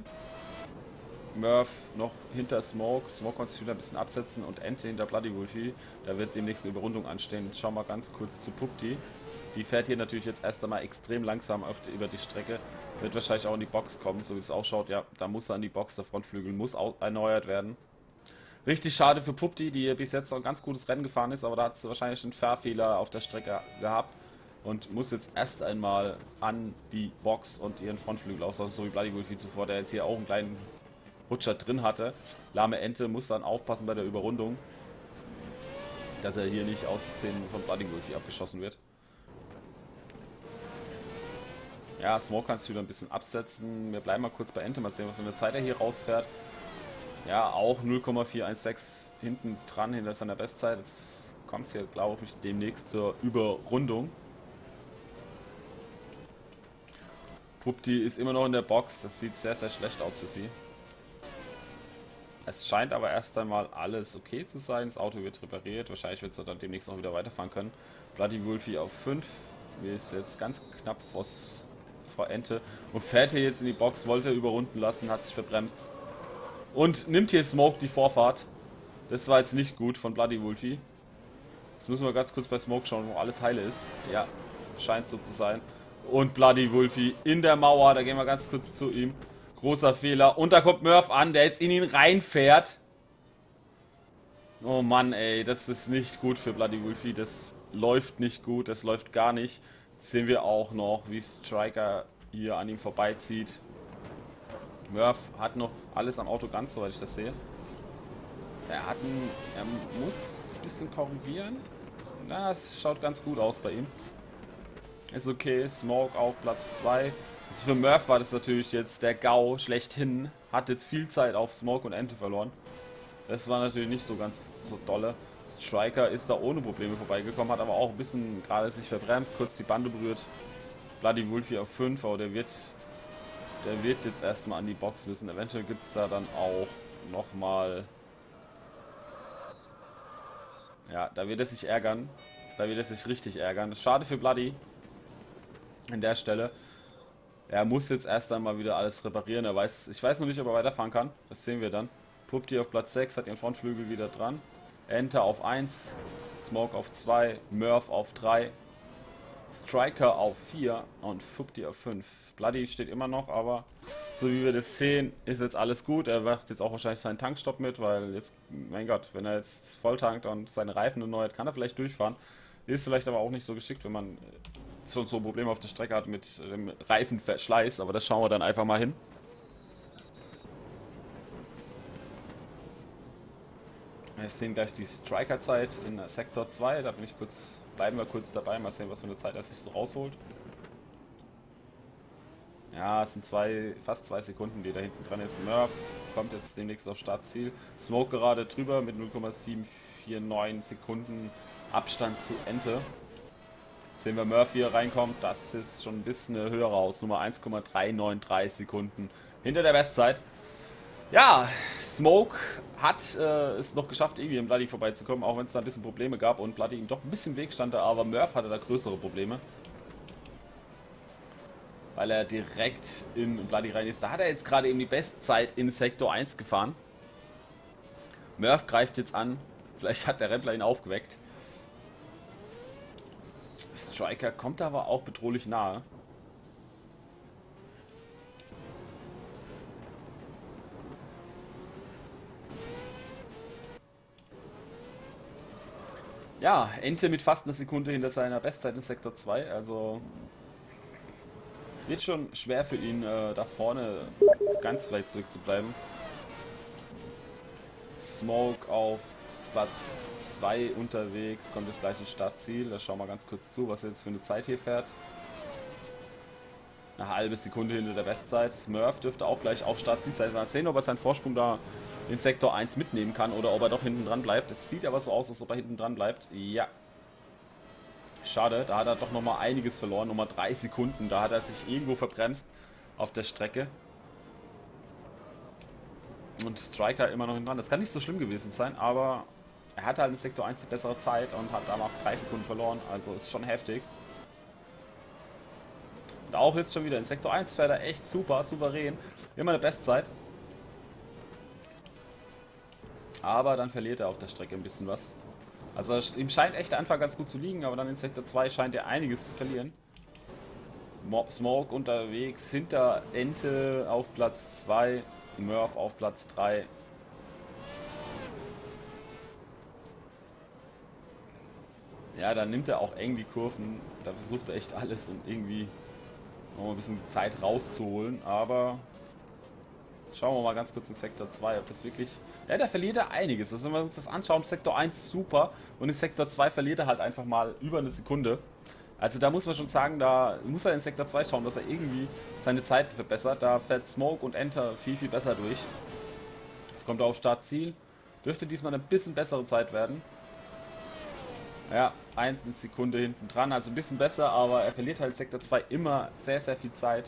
Murph noch hinter Smoke, Smoke konnte sich wieder ein bisschen absetzen und Ente hinter Bloody Wolfie. Da wird demnächst eine Überrundung anstehen. Jetzt schauen wir mal ganz kurz zu Pupti. Die fährt hier natürlich jetzt erst einmal extrem langsam auf die, über die Strecke. Wird wahrscheinlich auch in die Box kommen, so wie es ausschaut. Ja, da muss er an die Box, der Frontflügel muss erneuert werden. Richtig schade für Pupti, die bis jetzt auch ein ganz gutes Rennen gefahren ist, aber da hat sie wahrscheinlich einen Fahrfehler auf der Strecke gehabt und muss jetzt erst einmal an die Box und ihren Frontflügel austauschen, so wie Bloody Wolfie zuvor, der jetzt hier auch einen kleinen Rutscher drin hatte. Lahme Ente muss dann aufpassen bei der Überrundung, dass er hier nicht aus Szenen von Bloody Wolfie abgeschossen wird. Ja, Smoke kannst du wieder ein bisschen absetzen. Wir bleiben mal kurz bei Ente, mal sehen, was für eine Zeit er hier rausfährt. Ja, auch null Komma vier eins sechs hinten dran, hinter seiner Bestzeit. Jetzt kommt es hier, glaube ich, demnächst zur Überrundung. Pupti ist immer noch in der Box. Das sieht sehr, sehr schlecht aus für sie. Es scheint aber erst einmal alles okay zu sein. Das Auto wird repariert. Wahrscheinlich wird es dann demnächst noch wieder weiterfahren können. Bloody Wolfie auf fünf. Wir ist jetzt ganz knapp vor, vor Ente. Und fährt hier jetzt in die Box. Wollte überrunden lassen, hat sich verbremst. Und nimmt hier Smoke die Vorfahrt. Das war jetzt nicht gut von Bloody Wolfie. Jetzt müssen wir ganz kurz bei Smoke schauen, wo alles heile ist. Ja, scheint so zu sein. Und Bloody Wolfie in der Mauer. Da gehen wir ganz kurz zu ihm. Großer Fehler. Und da kommt Murph an, der jetzt in ihn reinfährt. Oh Mann, ey. Das ist nicht gut für Bloody Wolfie. Das läuft nicht gut. Das läuft gar nicht. Jetzt sehen wir auch noch, wie Striker hier an ihm vorbeizieht. Murph hat noch alles am Auto ganz, soweit ich das sehe. Er hat einen, er muss ein bisschen korrigieren. Na, es schaut ganz gut aus bei ihm. Ist okay, Smoke auf Platz zwei. Jetzt für Murph war das natürlich jetzt der GAU schlechthin. Hat jetzt viel Zeit auf Smoke und Ente verloren. Das war natürlich nicht so ganz so dolle. Striker ist da ohne Probleme vorbeigekommen, hat aber auch ein bisschen gerade sich verbremst, kurz die Bande berührt. Bloody Wolfie auf fünf, aber der wird... Der wird jetzt erstmal an die Box müssen. Eventuell gibt es da dann auch nochmal... Ja, da wird er sich ärgern. Da wird er sich richtig ärgern. Schade für Bloody. An der Stelle. Er muss jetzt erst einmal wieder alles reparieren. Er weiß, ich weiß noch nicht, ob er weiterfahren kann. Das sehen wir dann. Pupti auf Platz sechs, hat ihren Frontflügel wieder dran. Enter auf eins, Smoke auf zwei, Murph auf drei, Striker auf vier und Pupti auf fünf. Bloody steht immer noch, aber so wie wir das sehen, ist jetzt alles gut. Er macht jetzt auch wahrscheinlich seinen Tankstopp mit, weil jetzt, mein Gott, wenn er jetzt voll tankt und seine Reifen erneuert, kann er vielleicht durchfahren. Ist vielleicht aber auch nicht so geschickt, wenn man schon so Probleme auf der Strecke hat mit dem Reifenverschleiß, aber das schauen wir dann einfach mal hin. Wir sehen gleich die Striker-Zeit in Sektor zwei, da bin ich kurz, bleiben wir kurz dabei, mal sehen, was für eine Zeit er sich so rausholt. Ja, es sind zwei, fast zwei Sekunden, die da hinten dran ist. Murph kommt jetzt demnächst auf Startziel. Smoke gerade drüber mit null Komma sieben vier neun Sekunden Abstand zu Ente. Sehen wir Murph hier reinkommt, das ist schon ein bisschen eine höhere Hausnummer, eins Komma drei neun drei Sekunden hinter der Bestzeit. Ja, Smoke hat äh, es noch geschafft, irgendwie im Bloody vorbeizukommen, auch wenn es da ein bisschen Probleme gab und Bloody ihm doch ein bisschen im Weg stand, aber Murph hatte da größere Probleme. Weil er direkt in Bloody rein ist. Da hat er jetzt gerade eben die Bestzeit in Sektor eins gefahren. Murph greift jetzt an, vielleicht hat der Rempler ihn aufgeweckt. Striker kommt aber auch bedrohlich nahe. Ja, Ente mit fast einer Sekunde hinter seiner Bestzeit in Sektor zwei, also wird schon schwer für ihn, äh, da vorne ganz weit zurückzubleiben. Smoke auf Platz zwei unterwegs, kommt das gleiche Startziel. Da schauen wir ganz kurz zu, was er jetzt für eine Zeit hier fährt. Eine halbe Sekunde hinter der Bestzeit. Smurf dürfte auch gleich auf Startziel sein. Mal sehen, ob er seinen Vorsprung da in Sektor eins mitnehmen kann oder ob er doch hinten dran bleibt. Es sieht aber so aus, als ob er hinten dran bleibt. Ja. Schade, da hat er doch nochmal einiges verloren. Nochmal drei Sekunden. Da hat er sich irgendwo verbremst auf der Strecke. Und Striker immer noch hinten dran. Das kann nicht so schlimm gewesen sein, aber er hatte halt in Sektor eins die bessere Zeit und hat da noch drei Sekunden verloren. Also ist schon heftig. Und auch jetzt schon wieder in Sektor eins fährt er echt super, souverän. Immer eine Bestzeit. Aber dann verliert er auf der Strecke ein bisschen was. Also ihm scheint echt der Anfang ganz gut zu liegen, aber dann in Sektor zwei scheint er einiges zu verlieren. Smoke unterwegs, hinter Ente auf Platz zwei, Murph auf Platz drei. Ja, dann nimmt er auch eng die Kurven, da versucht er echt alles, um irgendwie noch ein bisschen Zeit rauszuholen, aber schauen wir mal ganz kurz in Sektor zwei, ob das wirklich... Ja, da verliert er einiges. Also wenn wir uns das anschauen, Sektor eins super und in Sektor zwei verliert er halt einfach mal über eine Sekunde. Also da muss man schon sagen, da muss er in Sektor zwei schauen, dass er irgendwie seine Zeit verbessert. Da fährt Smoke und Enter viel, viel besser durch. Jetzt kommt er auf Startziel. Dürfte diesmal eine bisschen bessere Zeit werden. Ja, eine Sekunde hinten dran, also ein bisschen besser, aber er verliert halt Sektor zwei immer sehr, sehr viel Zeit.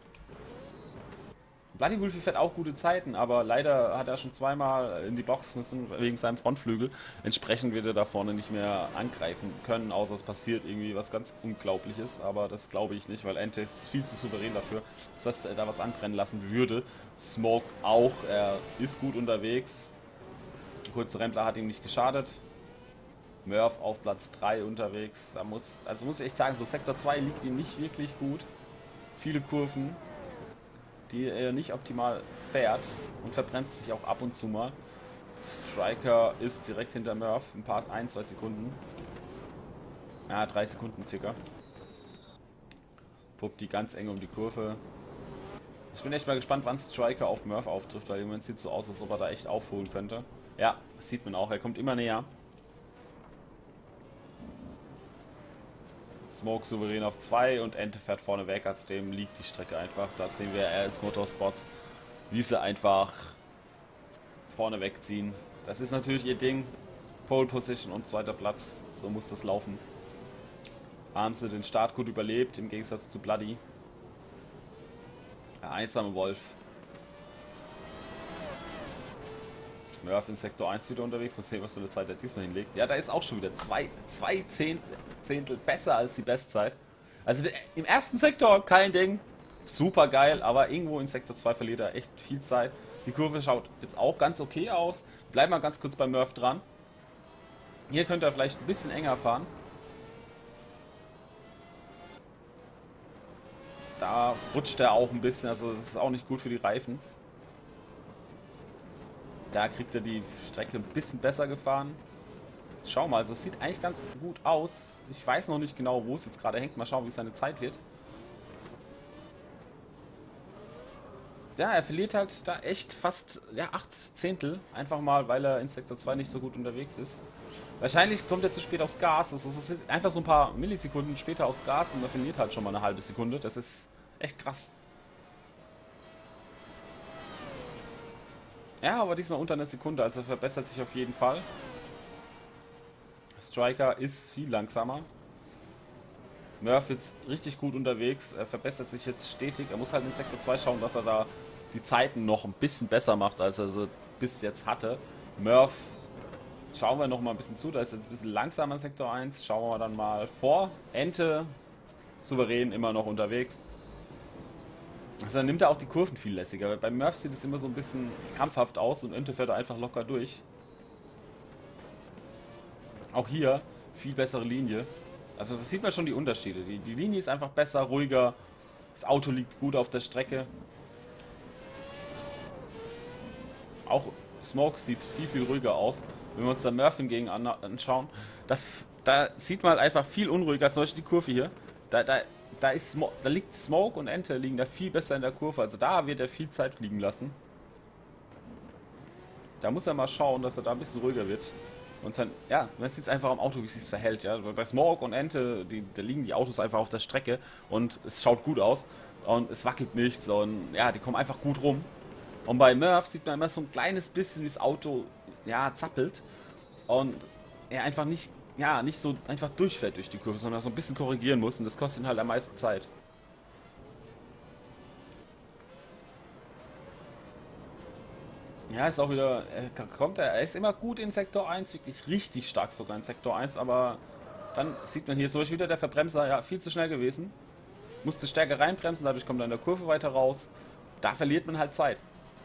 Bloody Wolfie fährt auch gute Zeiten, aber leider hat er schon zweimal in die Box müssen wegen seinem Frontflügel. Entsprechend wird er da vorne nicht mehr angreifen können, außer es passiert irgendwie was ganz Unglaubliches. Aber das glaube ich nicht, weil Ente ist viel zu souverän dafür, dass er da was anbrennen lassen würde. Smoke auch, er ist gut unterwegs. Kurze Rempler hat ihm nicht geschadet. Murph auf Platz drei unterwegs. Da muss, also muss ich echt sagen, so Sektor zwei liegt ihm nicht wirklich gut. Viele Kurven, die er nicht optimal fährt und verbremst sich auch ab und zu mal. Striker ist direkt hinter Murph, ein paar, ein, zwei Sekunden. Ja, drei Sekunden circa. Puppt die ganz eng um die Kurve. Ich bin echt mal gespannt, wann Striker auf Murph auftrifft, weil im Moment sieht es so aus, als ob er da echt aufholen könnte. Ja, das sieht man auch, er kommt immer näher. Smoke souverän auf zwei und Ente fährt vorne weg, also dem liegt die Strecke einfach. Da sehen wir R S Motorsports, wie sie einfach vorne wegziehen. Das ist natürlich ihr Ding. Pole Position und zweiter Platz, so muss das laufen. Haben sie den Start gut überlebt, im Gegensatz zu Bloody. Der einsame Wolf. Murph in Sektor eins wieder unterwegs. Mal sehen, was für eine Zeit er diesmal hinlegt. Ja, da ist auch schon wieder zwei, zwei Zehntel besser als die Bestzeit. Also der, im ersten Sektor kein Ding. Super geil, aber irgendwo in Sektor zwei verliert er echt viel Zeit. Die Kurve schaut jetzt auch ganz okay aus. Bleiben wir ganz kurz bei Murph dran. Hier könnt ihr vielleicht ein bisschen enger fahren. Da rutscht er auch ein bisschen, also das ist auch nicht gut für die Reifen. Da kriegt er die Strecke ein bisschen besser gefahren. Schau mal, also es sieht eigentlich ganz gut aus. Ich weiß noch nicht genau, wo es jetzt gerade hängt. Mal schauen, wie seine Zeit wird. Ja, er verliert halt da echt fast ja, acht Zehntel. Einfach mal, weil er in Sektor zwei nicht so gut unterwegs ist. Wahrscheinlich kommt er zu spät aufs Gas. Das ist einfach so ein paar Millisekunden später aufs Gas und er verliert halt schon mal eine halbe Sekunde. Das ist echt krass. Ja, aber diesmal unter einer Sekunde, also verbessert sich auf jeden Fall. Striker ist viel langsamer. Murph jetzt richtig gut unterwegs, er verbessert sich jetzt stetig. Er muss halt in Sektor zwei schauen, dass er da die Zeiten noch ein bisschen besser macht, als er sie bis jetzt hatte. Murph, schauen wir noch mal ein bisschen zu, da ist jetzt ein bisschen langsamer in Sektor eins. Schauen wir dann mal vor. Ente, souverän immer noch unterwegs. Also dann nimmt er auch die Kurven viel lässiger. Bei Murph sieht es immer so ein bisschen krampfhaft aus und Ente fährt er einfach locker durch. Auch hier viel bessere Linie. Also das sieht man schon die Unterschiede. Die, die Linie ist einfach besser, ruhiger. Das Auto liegt gut auf der Strecke. Auch Smoke sieht viel, viel ruhiger aus. Wenn wir uns da Murph hingegen anschauen, da, da sieht man halt einfach viel unruhiger. Zum Beispiel die Kurve hier. Da, da, da, ist, da liegt Smoke und Ente liegen da viel besser in der Kurve. Also da wird er viel Zeit liegen lassen. Da muss er mal schauen, dass er da ein bisschen ruhiger wird. Und dann, ja, man sieht es einfach am Auto, wie es sich verhält, ja. Bei Smoke und Ente, die, da liegen die Autos einfach auf der Strecke und es schaut gut aus und es wackelt nichts und ja, die kommen einfach gut rum. Und bei Murph sieht man immer so ein kleines bisschen, wie das Auto, ja, zappelt und er einfach nicht, ja, nicht so einfach durchfällt durch die Kurve, sondern so ein bisschen korrigieren muss und das kostet ihn halt am meisten Zeit. Ja, ist auch wieder, er kommt, er ist immer gut in Sektor eins, wirklich richtig stark sogar in Sektor eins, aber dann sieht man hier zum Beispiel wieder der Verbremser, ja, viel zu schnell gewesen. Musste stärker reinbremsen, dadurch kommt er in der Kurve weiter raus. Da verliert man halt Zeit.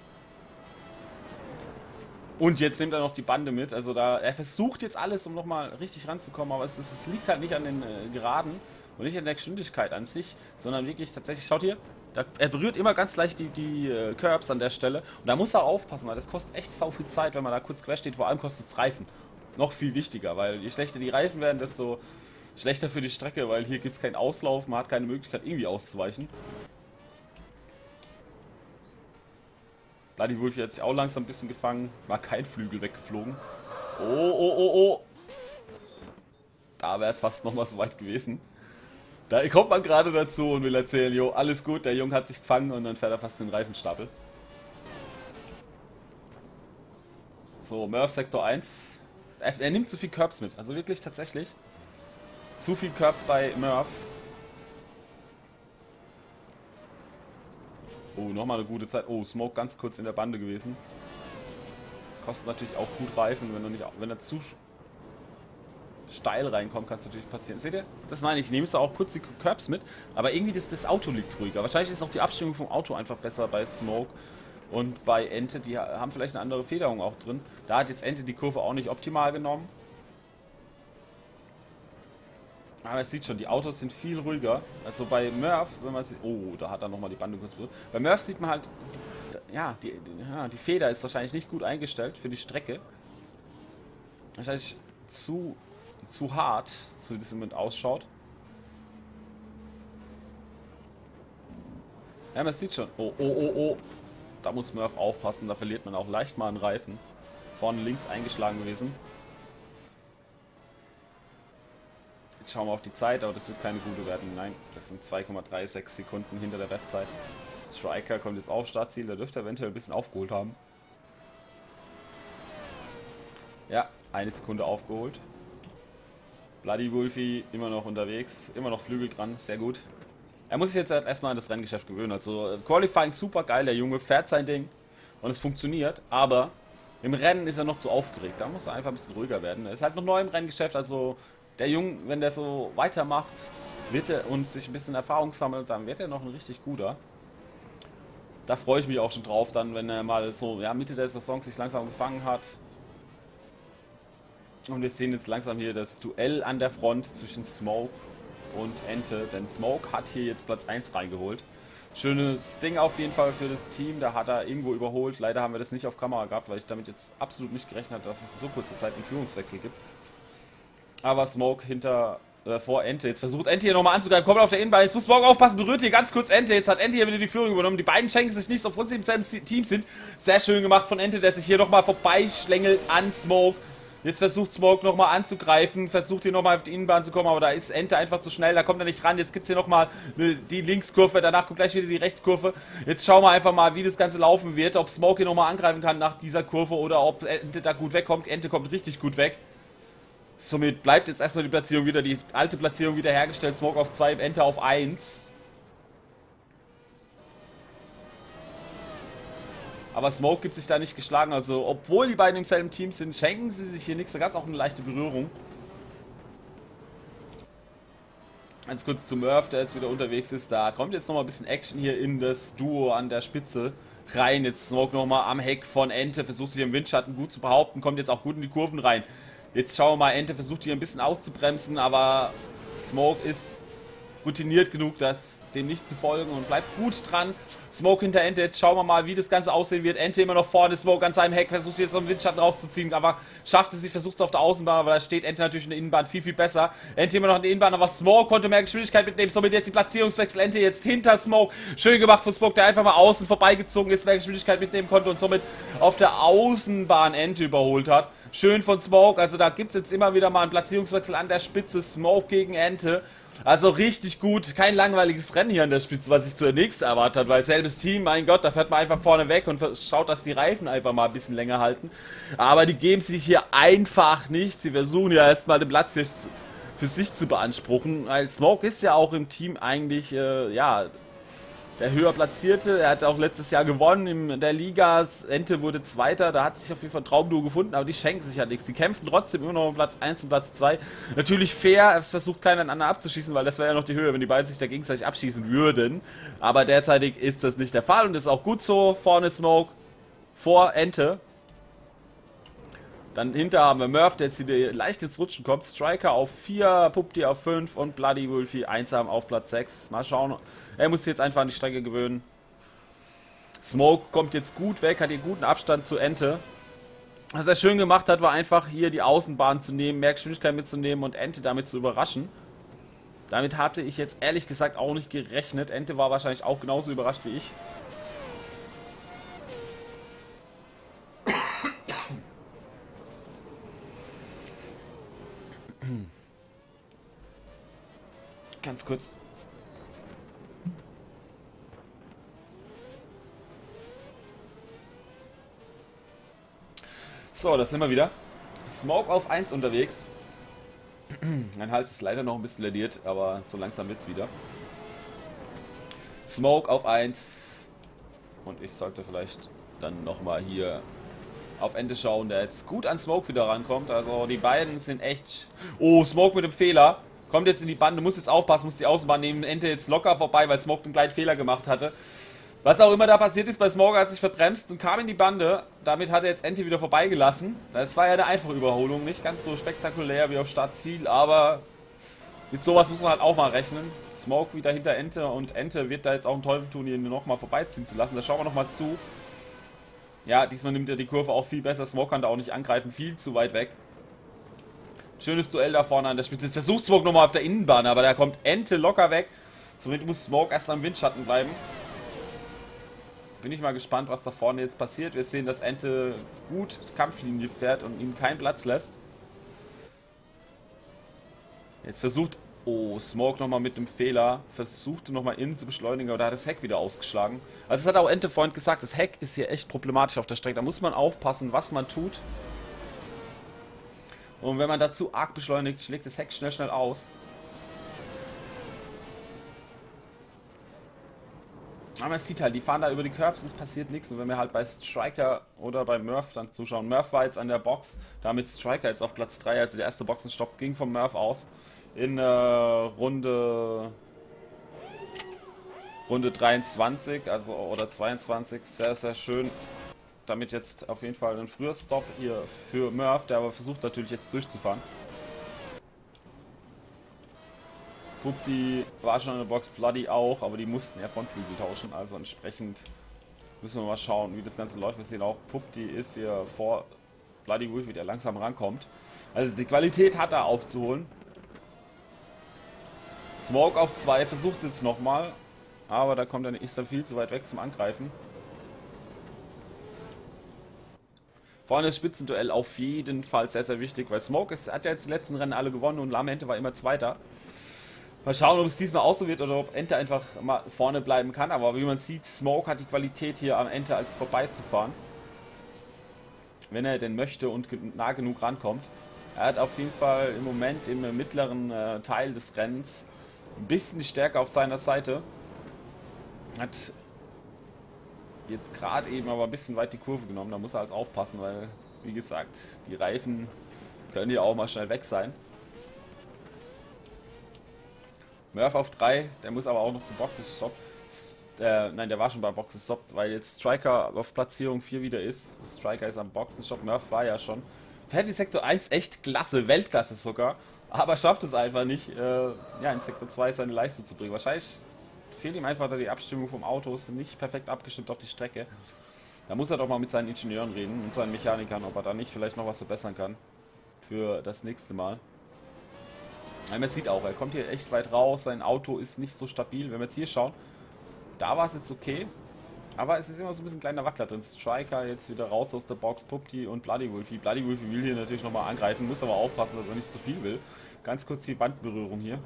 Und jetzt nimmt er noch die Bande mit, also da, er versucht jetzt alles, um nochmal richtig ranzukommen, aber es, es, es liegt halt nicht an den äh, Geraden und nicht an der Geschwindigkeit an sich, sondern wirklich tatsächlich, schaut hier, da, er berührt immer ganz leicht die, die äh, Curbs an der Stelle und da muss er aufpassen, weil das kostet echt sau viel Zeit, wenn man da kurz quer steht, vor allem kostet es Reifen. Noch viel wichtiger, weil je schlechter die Reifen werden, desto schlechter für die Strecke, weil hier gibt es keinen Auslauf, man hat keine Möglichkeit irgendwie auszuweichen. Bloody Wolfie hat sich auch langsam ein bisschen gefangen, war kein Flügel weggeflogen. Oh, oh, oh, oh. Da wäre es fast nochmal so weit gewesen. Da kommt man gerade dazu und will erzählen, jo, alles gut, der Junge hat sich gefangen und dann fährt er fast in den Reifenstapel. So, Murph Sektor eins. Er, er nimmt zu viel Curbs mit, also wirklich tatsächlich. Zu viel Curbs bei Murph. Oh, nochmal eine gute Zeit. Oh, Smoke ganz kurz in der Bande gewesen. Kostet natürlich auch gut Reifen, wenn er, nicht, wenn er zu steil reinkommt, kann es natürlich passieren. Seht ihr? Das meine ich. Ich nehme jetzt auch kurz die Curbs mit, aber irgendwie das, das Auto liegt ruhiger. Wahrscheinlich ist auch die Abstimmung vom Auto einfach besser bei Smoke und bei Ente. Die haben vielleicht eine andere Federung auch drin. Da hat jetzt Ente die Kurve auch nicht optimal genommen. Aber es sieht schon, die Autos sind viel ruhiger. Also bei Murph, wenn man sieht, oh, da hat er nochmal die Bande kurz berührt. Bei Murph sieht man halt, ja die, die, ja, die Feder ist wahrscheinlich nicht gut eingestellt für die Strecke. Wahrscheinlich zu, zu hart, so wie das im Moment ausschaut. Ja, man sieht schon, oh, oh, oh, oh. Da muss Murph aufpassen, da verliert man auch leicht mal einen Reifen. Vorne links eingeschlagen gewesen. Jetzt schauen wir auf die Zeit, aber das wird keine gute werden. Nein, das sind zwei Komma sechsunddreißig Sekunden hinter der Bestzeit. Striker kommt jetzt auf Startziel, der dürfte eventuell ein bisschen aufgeholt haben. Ja, eine Sekunde aufgeholt. Bloody Wolfie immer noch unterwegs, immer noch Flügel dran, sehr gut. Er muss sich jetzt halt erstmal an das Renngeschäft gewöhnen. Also Qualifying super geil, der Junge fährt sein Ding und es funktioniert, aber im Rennen ist er noch zu aufgeregt. Da muss er einfach ein bisschen ruhiger werden. Er ist halt noch neu im Renngeschäft, also der Junge, wenn der so weitermacht, wird er und sich ein bisschen Erfahrung sammelt, dann wird er noch ein richtig guter. Da freue ich mich auch schon drauf, dann, wenn er mal so, ja, Mitte der Saison sich langsam gefangen hat. Und wir sehen jetzt langsam hier das Duell an der Front zwischen Smoke und Ente, denn Smoke hat hier jetzt Platz eins reingeholt. Schönes Ding auf jeden Fall für das Team, da hat er irgendwo überholt. Leider haben wir das nicht auf Kamera gehabt, weil ich damit jetzt absolut nicht gerechnet habe, dass es in so kurzer Zeit einen Führungswechsel gibt. Aber Smoke hinter, äh, vor Ente. Jetzt versucht Ente hier nochmal anzugreifen, kommt auf der Innenbahn. Jetzt muss Smoke aufpassen, berührt hier ganz kurz Ente. Jetzt hat Ente hier wieder die Führung übernommen. Die beiden schenken sich nichts, obwohl sie im selben Team sind. Sehr schön gemacht von Ente, der sich hier nochmal vorbeischlängelt an Smoke. Jetzt versucht Smoke nochmal anzugreifen, versucht hier nochmal auf die Innenbahn zu kommen, aber da ist Ente einfach zu schnell, da kommt er nicht ran. Jetzt gibt es hier nochmal die Linkskurve, danach kommt gleich wieder die Rechtskurve. Jetzt schauen wir einfach mal, wie das Ganze laufen wird, ob Smoke hier nochmal angreifen kann nach dieser Kurve oder ob Ente da gut wegkommt. Ente kommt richtig gut weg. Somit bleibt jetzt erstmal die Platzierung wieder, die alte Platzierung wieder hergestellt. Smoke auf zwei, Ente auf eins. Aber Smoke gibt sich da nicht geschlagen, also obwohl die beiden im selben Team sind, schenken sie sich hier nichts. Da gab es auch eine leichte Berührung. Ganz kurz zu Murph, der jetzt wieder unterwegs ist. Da kommt jetzt nochmal ein bisschen Action hier in das Duo an der Spitze rein. Jetzt Smoke nochmal am Heck von Ente, versucht sich im Windschatten gut zu behaupten, kommt jetzt auch gut in die Kurven rein. Jetzt schauen wir mal, Ente versucht hier ein bisschen auszubremsen, aber Smoke ist routiniert genug, das dem nicht zu folgen und bleibt gut dran. Smoke hinter Ente, jetzt schauen wir mal, wie das Ganze aussehen wird. Ente immer noch vorne, Smoke an seinem Heck, versucht jetzt noch den Windschatten rauszuziehen, aber schafft es, sie versucht es auf der Außenbahn, aber da steht Ente natürlich in der Innenbahn viel, viel besser. Ente immer noch in der Innenbahn, aber Smoke konnte mehr Geschwindigkeit mitnehmen, somit jetzt die Platzierungswechsel. Ente jetzt hinter Smoke, schön gemacht von Smoke, der einfach mal außen vorbeigezogen ist, mehr Geschwindigkeit mitnehmen konnte und somit auf der Außenbahn Ente überholt hat. Schön von Smoke, also da gibt es jetzt immer wieder mal einen Platzierungswechsel an der Spitze, Smoke gegen Ente. Also richtig gut, kein langweiliges Rennen hier an der Spitze, was ich zunächst erwartet habe, weil selbes Team, mein Gott, da fährt man einfach vorne weg und schaut, dass die Reifen einfach mal ein bisschen länger halten. Aber die geben sich hier einfach nicht, sie versuchen ja erstmal den Platz hier für sich zu beanspruchen, weil Smoke ist ja auch im Team eigentlich, äh, ja, der höher Platzierte. Er hat auch letztes Jahr gewonnen in der Liga. Ente wurde Zweiter. Da hat sich auf jeden Fall ein Traumduo gefunden, aber die schenken sich ja nichts. Die kämpfen trotzdem immer noch um Platz eins und Platz zwei. Natürlich fair. Es versucht keiner einander abzuschießen, weil das wäre ja noch die Höhe, wenn die beiden sich da gegenseitig abschießen würden. Aber derzeitig ist das nicht der Fall und das ist auch gut so. Vorne Smoke, vor Ente. Dann hinter haben wir Murph, der jetzt wieder leicht ins Rutschen kommt. Striker auf vier, Pupti auf fünf und Bloody Wolfie einsam auf Platz sechs. Mal schauen. Er muss sich jetzt einfach an die Strecke gewöhnen. Smoke kommt jetzt gut weg, hat hier guten Abstand zu Ente. Was er schön gemacht hat, war einfach hier die Außenbahn zu nehmen, mehr Geschwindigkeit mitzunehmen und Ente damit zu überraschen. Damit hatte ich jetzt ehrlich gesagt auch nicht gerechnet. Ente war wahrscheinlich auch genauso überrascht wie ich. Ganz kurz. So, das sind wir wieder. Smoke auf eins unterwegs. Mein Hals ist leider noch ein bisschen lediert, aber so langsam wird's wieder. Smoke auf eins. Und ich sollte vielleicht dann nochmal hier auf Ente schauen, der jetzt gut an Smoke wieder rankommt. Also die beiden sind echt... Oh, Smoke mit dem Fehler. Kommt jetzt in die Bande, muss jetzt aufpassen, muss die Außenbahn nehmen. Ente jetzt locker vorbei, weil Smoke einen kleinen Fehler gemacht hatte. Was auch immer da passiert ist, bei Smoke hat sich verbremst und kam in die Bande. Damit hat er jetzt Ente wieder vorbeigelassen. Das war ja eine einfache Überholung, nicht ganz so spektakulär wie auf Startziel, aber mit sowas muss man halt auch mal rechnen. Smoke wieder hinter Ente und Ente wird da jetzt auch einen Teufel tun, ihn nochmal vorbeiziehen zu lassen. Da schauen wir nochmal zu. Ja, diesmal nimmt er die Kurve auch viel besser. Smoke kann da auch nicht angreifen, viel zu weit weg. Schönes Duell da vorne an der Spitze. Jetzt versucht Smoke nochmal auf der Innenbahn, aber da kommt Ente locker weg. Somit muss Smoke erst am Windschatten bleiben. Bin ich mal gespannt, was da vorne jetzt passiert. Wir sehen, dass Ente gut Kampflinie fährt und ihm keinen Platz lässt. Jetzt versucht... Oh, Smoke nochmal mit dem Fehler. Versuchte nochmal innen zu beschleunigen, aber da hat das Heck wieder ausgeschlagen. Also das hat auch Ente vorhin gesagt, das Heck ist hier echt problematisch auf der Strecke. Da muss man aufpassen, was man tut. Und wenn man dazu arg beschleunigt, schlägt das Heck schnell, schnell aus. Aber man sieht halt, die fahren da über die Curbs, es passiert nichts. Und wenn wir halt bei Striker oder bei Murph dann zuschauen. Murph war jetzt an der Box, damit Striker jetzt auf Platz drei, also der erste Boxenstopp ging von Murph aus. In äh, Runde Runde dreiundzwanzig, also oder zweiundzwanzig, sehr, sehr schön. Damit jetzt auf jeden Fall ein früher Stop hier für Murph, der aber versucht natürlich jetzt durchzufahren. Pupti war schon in der Box, Bloody auch, aber die mussten ja Frontflügel tauschen, also entsprechend müssen wir mal schauen, wie das Ganze läuft. Wir sehen auch, Pupti ist hier vor Bloody Wolf, wie der langsam rankommt. Also die Qualität hat er aufzuholen. Smoke auf zwei, versucht es jetzt nochmal, aber da kommt er, ist er viel zu weit weg zum Angreifen. Vorne das Spitzenduell auf jeden Fall sehr, sehr wichtig, weil Smoke ist, hat ja jetzt die letzten Rennen alle gewonnen und Lamente war immer Zweiter. Mal schauen, ob es diesmal auch so wird oder ob Ente einfach mal vorne bleiben kann. Aber wie man sieht, Smoke hat die Qualität hier am Ente als vorbeizufahren. Wenn er denn möchte und nah genug rankommt. Er hat auf jeden Fall im Moment im mittleren äh, Teil des Rennens ein bisschen die Stärke auf seiner Seite. Hat jetzt gerade eben aber ein bisschen weit die Kurve genommen. Da muss er also aufpassen, weil, wie gesagt, die Reifen können ja auch mal schnell weg sein. Murph auf drei, der muss aber auch noch zum Boxenstopp. Äh, nein, der war schon bei Boxenstopp, weil jetzt Striker auf Platzierung vier wieder ist. Striker ist am Boxenstopp, Murph war ja schon. Fährt die Sektor eins echt klasse, Weltklasse sogar. Aber schafft es einfach nicht, äh, ja, in Sektor zwei seine Leistung zu bringen. Wahrscheinlich fehlt ihm einfach die Abstimmung vom Auto, ist nicht perfekt abgestimmt auf die Strecke. Da muss er doch mal mit seinen Ingenieuren reden und seinen Mechanikern, ob er da nicht vielleicht noch was verbessern kann. Für das nächste Mal. Man sieht auch, er kommt hier echt weit raus, sein Auto ist nicht so stabil. Wenn wir jetzt hier schauen, da war es jetzt okay, aber es ist immer so ein bisschen kleiner Wackler drin. Striker jetzt wieder raus aus der Box, Pupti und Bloody Wolfie. Bloody Wolfie will hier natürlich nochmal angreifen, muss aber aufpassen, dass er nicht zu viel will. Ganz kurz die Bandberührung hier.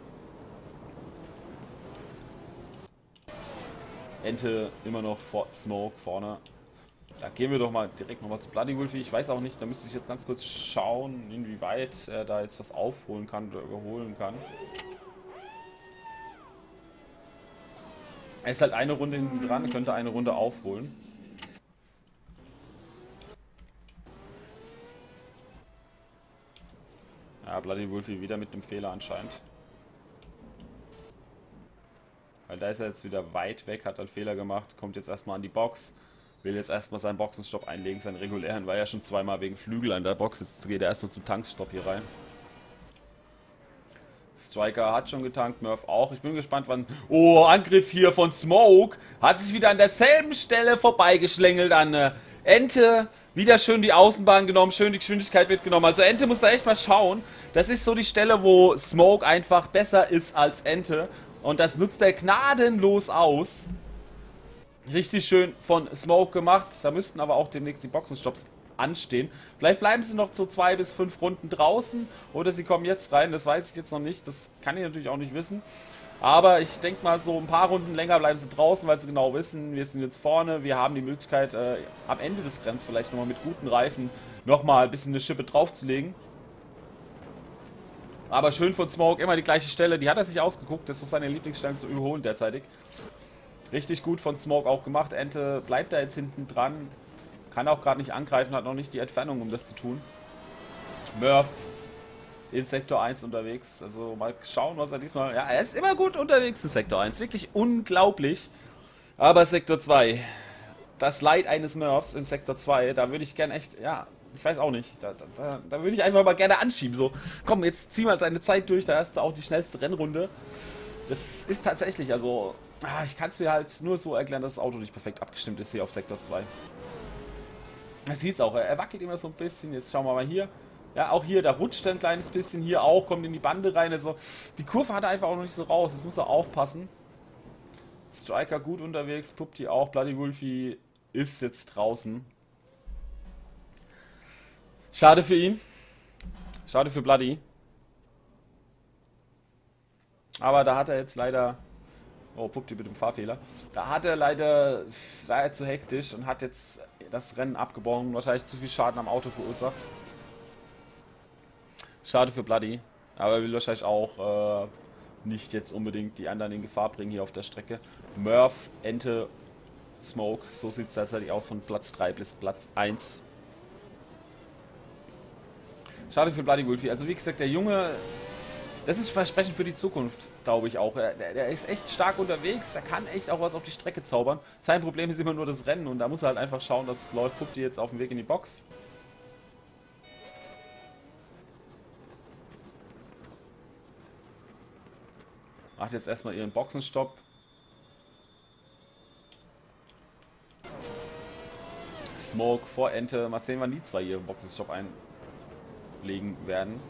Ente immer noch vor Smoke vorne. Da gehen wir doch mal direkt nochmal zu Bloody Wolfie. Ich weiß auch nicht, da müsste ich jetzt ganz kurz schauen, inwieweit er da jetzt was aufholen kann oder überholen kann. Er ist halt eine Runde hinten dran, könnte eine Runde aufholen. Ja, Bloody Wolfie wieder mit einem Fehler anscheinend. Weil da ist er jetzt wieder weit weg, hat einen Fehler gemacht, kommt jetzt erstmal an die Box. Will jetzt erstmal seinen Boxenstopp einlegen, seinen regulären, war ja schon zweimal wegen Flügel an der Box. Jetzt geht er erstmal zum Tankstopp hier rein. Striker hat schon getankt, Murph auch. Ich bin gespannt, wann... Oh, Angriff hier von Smoke. Hat sich wieder an derselben Stelle vorbeigeschlängelt an äh, Ente. Wieder schön die Außenbahn genommen, schön die Geschwindigkeit mitgenommen. Also Ente muss da echt mal schauen. Das ist so die Stelle, wo Smoke einfach besser ist als Ente. Und das nutzt er gnadenlos aus. Richtig schön von Smoke gemacht. Da müssten aber auch demnächst die Boxenstopps anstehen. Vielleicht bleiben sie noch so zwei bis fünf Runden draußen oder sie kommen jetzt rein. Das weiß ich jetzt noch nicht. Das kann ich natürlich auch nicht wissen. Aber ich denke mal, so ein paar Runden länger bleiben sie draußen, weil sie genau wissen, wir sind jetzt vorne. Wir haben die Möglichkeit, äh, am Ende des Rennens vielleicht nochmal mit guten Reifen nochmal ein bisschen eine Schippe draufzulegen. Aber schön von Smoke, immer die gleiche Stelle. Die hat er sich ausgeguckt. Das ist seine Lieblingsstellen zu überholen derzeitig. Richtig gut von Smoke auch gemacht. Ente bleibt da jetzt hinten dran. Kann auch gerade nicht angreifen, hat noch nicht die Entfernung, um das zu tun. Murph in Sektor eins unterwegs. Also mal schauen, was er diesmal... Ja, er ist immer gut unterwegs in Sektor eins. Wirklich unglaublich. Aber Sektor zwei. Das Leid eines Murphs in Sektor zwei. Da würde ich gerne echt... Ja, ich weiß auch nicht. Da, da, da würde ich einfach mal gerne anschieben. So, komm, jetzt zieh mal deine Zeit durch. Da hast du auch die schnellste Rennrunde. Das ist tatsächlich, also... Ah, ich kann es mir halt nur so erklären, dass das Auto nicht perfekt abgestimmt ist hier auf Sektor zwei. Man sieht es auch, er wackelt immer so ein bisschen. Jetzt schauen wir mal hier. Ja, auch hier, da rutscht er ein kleines bisschen. Hier auch, kommt in die Bande rein. Also, die Kurve hat er einfach auch noch nicht so raus. Jetzt muss er aufpassen. Striker gut unterwegs, Pupti auch. Bloody Wolfie ist jetzt draußen. Schade für ihn. Schade für Bloody. Aber da hat er jetzt leider... Oh, Pupti mit dem Fahrfehler. Da hat er leider, war er zu hektisch und hat jetzt das Rennen abgebrochen. Wahrscheinlich zu viel Schaden am Auto verursacht. Schade für Bloody. Aber er will wahrscheinlich auch äh, nicht jetzt unbedingt die anderen in Gefahr bringen hier auf der Strecke. Murph, Ente, Smoke. So sieht es tatsächlich aus von Platz drei bis Platz eins. Schade für Bloody Wolfie. Also wie gesagt, der Junge... das ist Versprechen für die Zukunft, glaube ich auch. Der, der ist echt stark unterwegs, er kann echt auch was auf die Strecke zaubern. Sein Problem ist immer nur das Rennen und da muss er halt einfach schauen, dass es läuft. Guckt die jetzt auf dem Weg in die Box. Macht jetzt erstmal ihren Boxenstopp. Smoke vor Ente. Mal sehen, wann die zwei ihren Boxenstopp einlegen werden.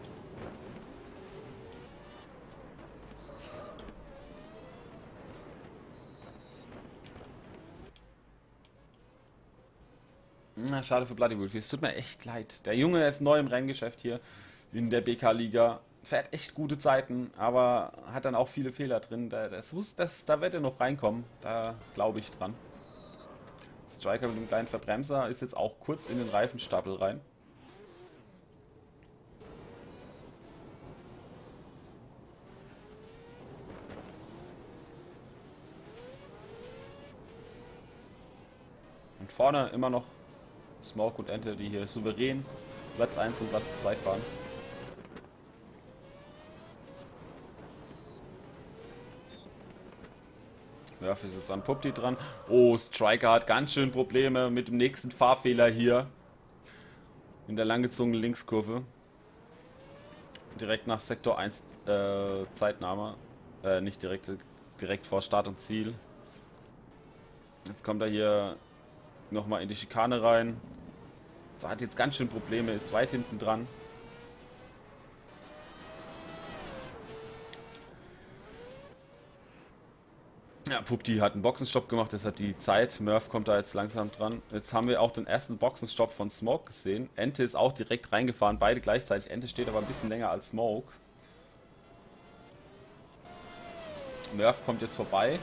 Na, schade für Bloody Wolf. Es tut mir echt leid. Der Junge ist neu im Renngeschäft hier in der B K-Liga. Fährt echt gute Zeiten, aber hat dann auch viele Fehler drin. Da, das, das, da wird er noch reinkommen. Da glaube ich dran. Striker mit dem kleinen Verbremser ist jetzt auch kurz in den Reifenstapel rein. Und vorne immer noch Smoke und Ente, die hier souverän Platz eins und Platz zwei fahren. Murphy ist jetzt an Pupti dran. Oh, Striker hat ganz schön Probleme mit dem nächsten Fahrfehler hier. In der langgezogenen Linkskurve. Direkt nach Sektor eins äh, Zeitnahme. Äh, nicht direkt, direkt vor Start und Ziel. Jetzt kommt er hier nochmal in die Schikane rein. So, hat jetzt ganz schön Probleme, ist weit hinten dran. Ja, Pupti hat einen Boxenstopp gemacht, das hat die Zeit. Murph kommt da jetzt langsam dran. Jetzt haben wir auch den ersten Boxenstopp von Smoke gesehen. Ente ist auch direkt reingefahren, beide gleichzeitig. Ente steht aber ein bisschen länger als Smoke. Murph kommt jetzt vorbei.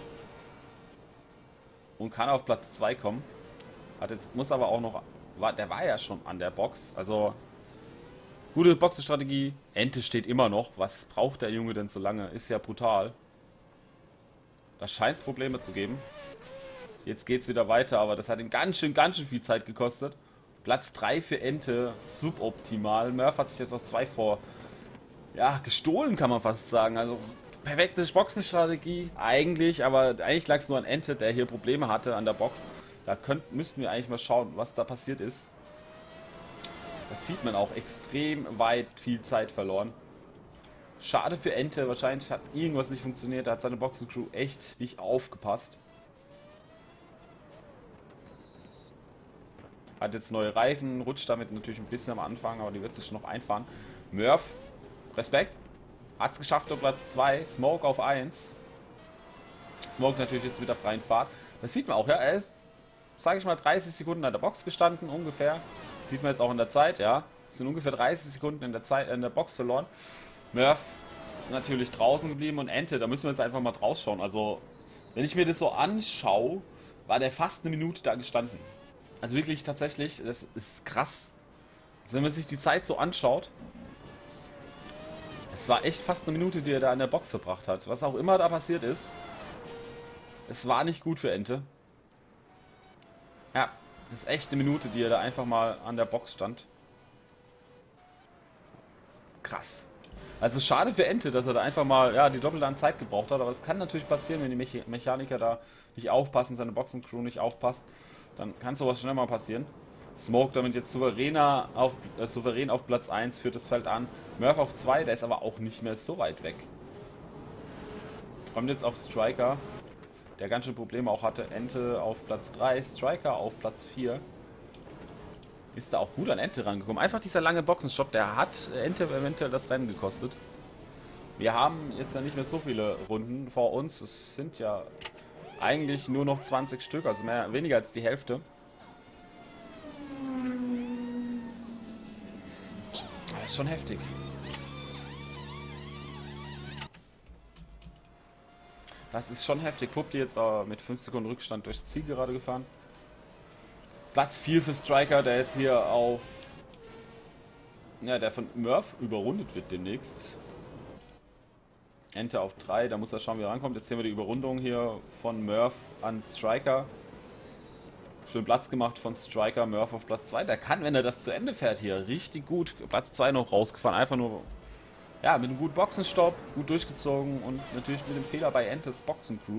Und kann auf Platz zwei kommen. Hat jetzt, muss aber auch noch... War, der war ja schon an der Box. Also, gute Boxenstrategie. Ente steht immer noch. Was braucht der Junge denn so lange? Ist ja brutal. Da scheint es Probleme zu geben. Jetzt geht es wieder weiter, aber das hat ihm ganz schön, ganz schön viel Zeit gekostet. Platz drei für Ente, suboptimal. Murph hat sich jetzt auf zwei vor, ja, gestohlen, kann man fast sagen. Also, perfekte Boxenstrategie, eigentlich, aber eigentlich lag es nur an Ente, der hier Probleme hatte an der Box. Da könnt, müssten wir eigentlich mal schauen, was da passiert ist. Das sieht man auch, extrem weit viel Zeit verloren. Schade für Ente, wahrscheinlich hat irgendwas nicht funktioniert, da hat seine Boxencrew echt nicht aufgepasst. Hat jetzt neue Reifen, rutscht damit natürlich ein bisschen am Anfang, aber die wird sich noch einfahren. Murph, Respekt, hat es geschafft auf Platz zwei, Smoke auf eins. Smoke natürlich jetzt wieder freien Fahrt. Das sieht man auch, ja, er ist, sage ich mal, dreißig Sekunden an der Box gestanden, ungefähr. Das sieht man jetzt auch in der Zeit, ja. Es sind ungefähr dreißig Sekunden in der, Zeit, in der Box verloren. Murph natürlich draußen geblieben und Ente, da müssen wir jetzt einfach mal draus schauen. Also, wenn ich mir das so anschaue, war der fast eine Minute da gestanden. Also wirklich tatsächlich, das ist krass. Also wenn man sich die Zeit so anschaut, es war echt fast eine Minute, die er da in der Box verbracht hat. Was auch immer da passiert ist, es war nicht gut für Ente. Ja, das ist echt eine Minute, die er da einfach mal an der Box stand. Krass. Also schade für Ente, dass er da einfach mal ja, die Doppelte an Zeit gebraucht hat, aber es kann natürlich passieren, wenn die Mecha Mechaniker da nicht aufpassen, seine Boxencrew nicht aufpasst, dann kann sowas schnell mal passieren. Smoke damit jetzt souveräner auf, äh, souverän auf Platz eins, führt das Feld an. Murph auf zwei, der ist aber auch nicht mehr so weit weg. Kommt jetzt auf Striker, der ganz schön Probleme auch hatte. Ente auf Platz drei, Striker auf Platz vier. Ist da auch gut an Ente rangekommen. Einfach dieser lange Boxenstopp, der hat Ente eventuell das Rennen gekostet. Wir haben jetzt ja nicht mehr so viele Runden vor uns. Es sind ja eigentlich nur noch zwanzig Stück, also mehr, weniger als die Hälfte. Das ist schon heftig. Das ist schon heftig. Pupti jetzt äh, mit fünf Sekunden Rückstand durchs Ziel gerade gefahren. Platz vier für Striker, der jetzt hier auf... Ja, der von Murph überrundet wird demnächst. Ente auf drei, da muss er schauen, wie er rankommt. Jetzt sehen wir die Überrundung hier von Murph an Striker. Schön Platz gemacht von Striker, Murph auf Platz zwei. Der kann, wenn er das zu Ende fährt hier, richtig gut Platz zwei noch rausgefahren. Einfach nur Ja, mit einem guten Boxenstopp, gut durchgezogen und natürlich mit dem Fehler bei Entes Boxencrew.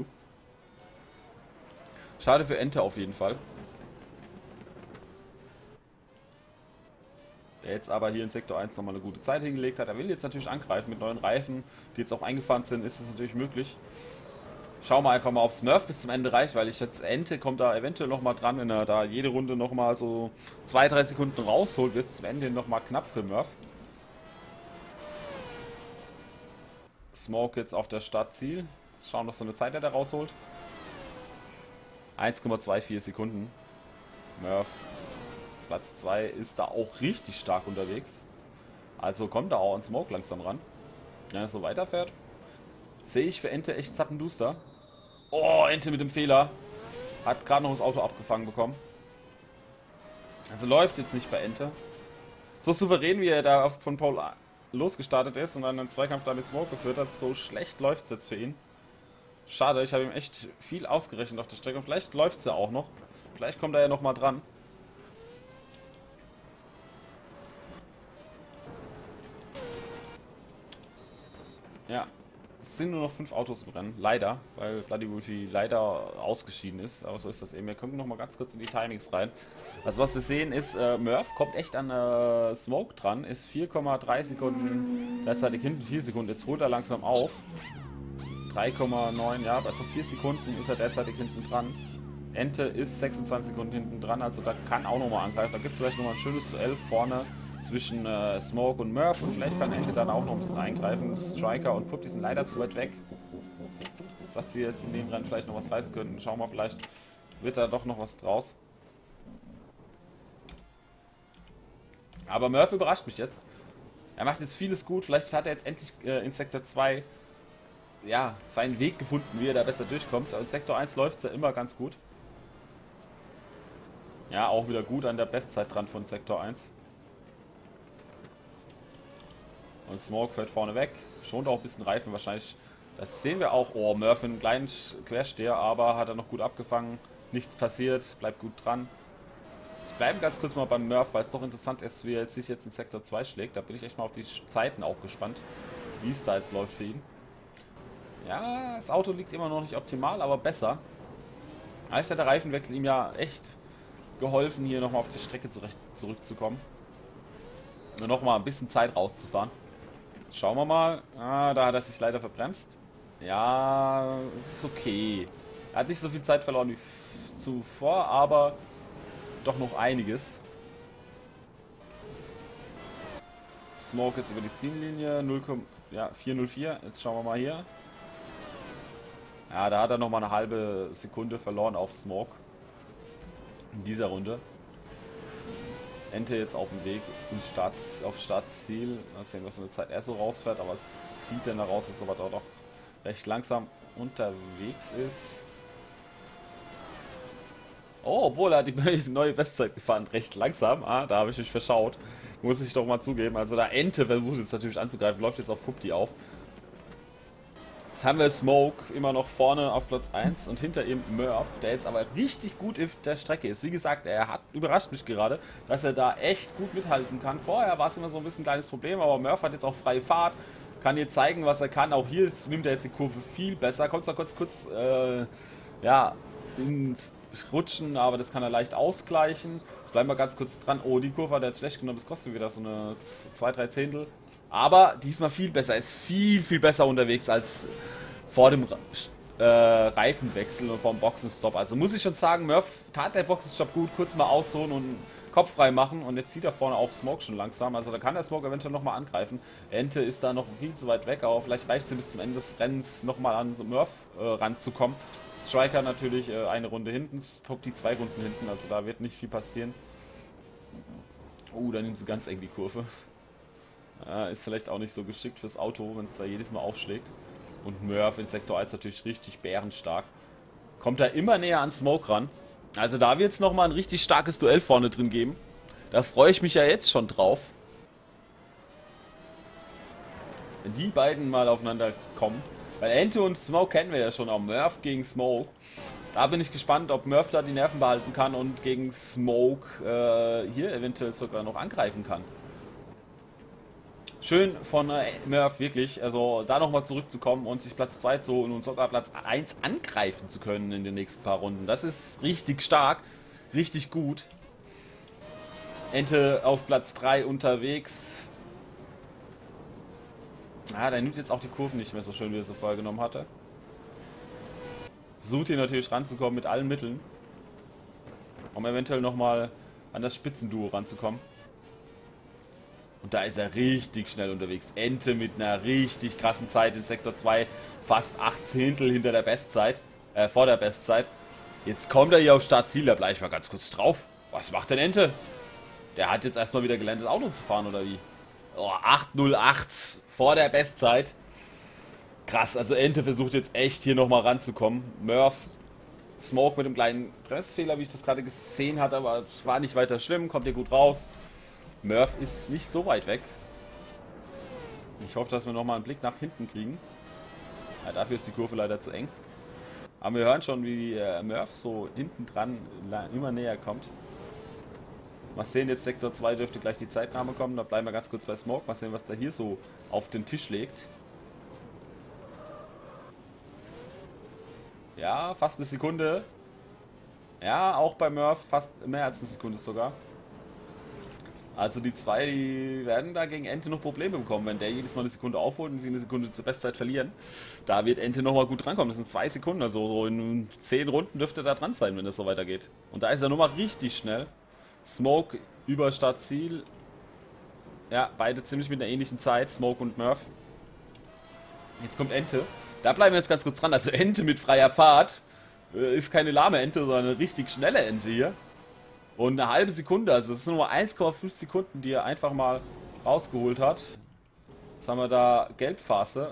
Schade für Ente auf jeden Fall. Der jetzt aber hier in Sektor eins nochmal eine gute Zeit hingelegt hat. Er will jetzt natürlich angreifen mit neuen Reifen, die jetzt auch eingefahren sind, ist das natürlich möglich. Schauen wir einfach mal, ob Smurf bis zum Ende reicht, weil ich jetzt Ente kommt da eventuell nochmal dran, wenn er da jede Runde nochmal so zwei, drei Sekunden rausholt, wird es zum Ende nochmal knapp für Murph. Smoke jetzt auf der Startziel. Schauen, was so eine Zeit er da rausholt. eins Komma vierundzwanzig Sekunden. Murph, Platz zwei, ist da auch richtig stark unterwegs. Also kommt da auch an Smoke langsam ran. Wenn er so weiterfährt, sehe ich für Ente echt zappenduster. Oh, Ente mit dem Fehler. Hat gerade noch das Auto abgefangen bekommen. Also läuft jetzt nicht bei Ente. So souverän, wie er da von Paul losgestartet ist und dann einen Zweikampf da mit Smoke geführt hat, so schlecht läuft es jetzt für ihn. Schade, ich habe ihm echt viel ausgerechnet auf der Strecke. Und vielleicht läuft es ja auch noch. Vielleicht kommt er ja nochmal dran. Ja, es sind nur noch fünf Autos im Rennen. Leider, weil Bloody Wolfie leider ausgeschieden ist. Aber so ist das eben. Wir kommen noch mal ganz kurz in die Timings rein. Also was wir sehen ist, äh, Murph kommt echt an äh, Smoke dran. Ist vier Komma drei Sekunden gleichzeitig hinten, vier Sekunden. Jetzt holt er langsam auf. drei Komma neun, ja, bei so vier Sekunden ist er derzeitig hinten dran. Ente ist sechsundzwanzig Sekunden hinten dran, also da kann auch nochmal angreifen. Da gibt es vielleicht nochmal ein schönes Duell vorne zwischen äh, Smoke und Murph und vielleicht kann Ente dann auch noch ein bisschen eingreifen. Striker und Pup, die sind leider zu weit weg. Dass sie jetzt in dem Rennen vielleicht noch was reißen könnten. Schauen wir, vielleicht wird da doch noch was draus. Aber Murph überrascht mich jetzt. Er macht jetzt vieles gut, vielleicht hat er jetzt endlich äh, in Sektor zwei ja, seinen Weg gefunden, wie er da besser durchkommt. Und Sektor eins läuft ja immer ganz gut. Ja, auch wieder gut an der Bestzeit dran von Sektor eins. Und Smoke fährt vorne weg. Schont auch ein bisschen Reifen wahrscheinlich. Das sehen wir auch. Oh, Murph in einem kleinen Quersteher, aber hat er noch gut abgefangen. Nichts passiert, bleibt gut dran. Ich bleibe ganz kurz mal beim Murph, weil es doch interessant ist, wie er sich jetzt in Sektor zwei schlägt. Da bin ich echt mal auf die Zeiten auch gespannt, wie es da jetzt läuft für ihn. Ja, das Auto liegt immer noch nicht optimal, aber besser. Eigentlich hat der Reifenwechsel ihm ja echt geholfen, hier nochmal auf die Strecke zurecht zurückzukommen. Und nochmal ein bisschen Zeit rauszufahren. Jetzt schauen wir mal. Ah, da hat er sich leider verbremst. Ja, es ist okay. Er hat nicht so viel Zeit verloren wie zuvor, aber doch noch einiges. Smoke jetzt über die Ziellinie. null, ja, vier null vier. Jetzt schauen wir mal hier. Ja, da hat er nochmal eine halbe Sekunde verloren auf Smoke. In dieser Runde. Ente jetzt auf dem Weg in Start, auf Startziel. Mal sehen, was für eine Zeit er so rausfährt, aber es sieht dann daraus, dass er aber doch recht langsam unterwegs ist. Oh, obwohl er die neue Bestzeit gefahren, recht langsam. Ah, da habe ich mich verschaut. Muss ich doch mal zugeben. Also da Ente versucht jetzt natürlich anzugreifen, läuft jetzt auf Pupti auf. Jetzt haben wir Smoke immer noch vorne auf Platz eins und hinter ihm Murph, der jetzt aber richtig gut auf der Strecke ist. Wie gesagt, er hat überrascht mich gerade, dass er da echt gut mithalten kann. Vorher war es immer so ein bisschen ein kleines Problem, aber Murph hat jetzt auch freie Fahrt, kann jetzt zeigen, was er kann. Auch hier ist, nimmt er jetzt die Kurve viel besser. Kommt zwar kurz, kurz äh, ja, ins Rutschen, aber das kann er leicht ausgleichen. Jetzt bleiben wir ganz kurz dran. Oh, die Kurve hat er jetzt schlecht genommen, das kostet wieder so eine zwei, drei Zehntel. Aber diesmal viel besser, er ist viel, viel besser unterwegs als vor dem äh, Reifenwechsel und vor dem Boxenstopp. Also muss ich schon sagen, Murph tat der Boxenstopp gut, kurz mal ausholen und Kopf frei machen. Und jetzt sieht er vorne auch Smoke schon langsam. Also da kann der Smoke eventuell nochmal angreifen. Ente ist da noch viel zu weit weg, aber vielleicht reicht es bis zum Ende des Rennens nochmal an so Murph äh, ranzukommen. Striker natürlich äh, eine Runde hinten, Pop die zwei Runden hinten, also da wird nicht viel passieren. Oh, da nimmt sie ganz eng die Kurve. Äh, ist vielleicht auch nicht so geschickt fürs Auto, wenn es da jedes Mal aufschlägt. Und Murph in Sektor eins natürlich richtig bärenstark. Kommt da immer näher an Smoke ran. Also da wird es nochmal ein richtig starkes Duell vorne drin geben. Da freue ich mich ja jetzt schon drauf. Wenn die beiden mal aufeinander kommen. Weil Ente und Smoke kennen wir ja schon, auch Murph gegen Smoke. Da bin ich gespannt, ob Murph da die Nerven behalten kann und gegen Smoke äh, hier eventuell sogar noch angreifen kann. schön von äh, Murph, wirklich. Also da nochmal zurückzukommen und sich Platz zwei zu holen und sogar Platz eins angreifen zu können in den nächsten paar Runden. Das ist richtig stark, richtig gut. Ente auf Platz drei unterwegs. Ah, der nimmt jetzt auch die Kurven nicht mehr so schön, wie er sie vorher genommen hatte. Versucht hier natürlich ranzukommen mit allen Mitteln. Um eventuell nochmal an das Spitzenduo ranzukommen. Und da ist er richtig schnell unterwegs. Ente mit einer richtig krassen Zeit in Sektor zwei. Fast acht Zehntel hinter der Bestzeit. Äh, vor der Bestzeit. Jetzt kommt er hier auf Startziel. Da bleibe ich mal ganz kurz drauf. Was macht denn Ente? Der hat jetzt erstmal wieder gelernt, das Auto zu fahren, oder wie? Oh, acht null acht vor der Bestzeit. Krass, also Ente versucht jetzt echt hier nochmal ranzukommen. Murph, Smoke mit einem kleinen Pressfehler, wie ich das gerade gesehen hatte, aber es war nicht weiter schlimm, kommt hier gut raus. Murph ist nicht so weit weg. Ich hoffe, dass wir nochmal einen Blick nach hinten kriegen. Ja, dafür ist die Kurve leider zu eng. Aber wir hören schon, wie äh, Murph so hinten dran immer näher kommt. Mal sehen, jetzt Sektor zwei dürfte gleich die Zeitnahme kommen. Da bleiben wir ganz kurz bei Smoke. Mal sehen, was der hier so auf den Tisch legt. Ja, fast eine Sekunde. Ja, auch bei Murph fast mehr als eine Sekunde sogar. Also die zwei, die werden da gegen Ente noch Probleme bekommen, wenn der jedes Mal eine Sekunde aufholt und sie eine Sekunde zur Bestzeit verlieren. Da wird Ente nochmal gut drankommen. Das sind zwei Sekunden, also so in zehn Runden dürfte er da dran sein, wenn das so weitergeht. Und da ist er nochmal richtig schnell. Smoke über Startziel. Ja, beide ziemlich mit einer ähnlichen Zeit, Smoke und Murph. Jetzt kommt Ente. Da bleiben wir jetzt ganz kurz dran. Also Ente mit freier Fahrt. Äh, ist keine lahme Ente, sondern eine richtig schnelle Ente hier. Und eine halbe Sekunde, also das sind nur eins Komma fünf Sekunden, die er einfach mal rausgeholt hat. Jetzt haben wir da Gelbphase.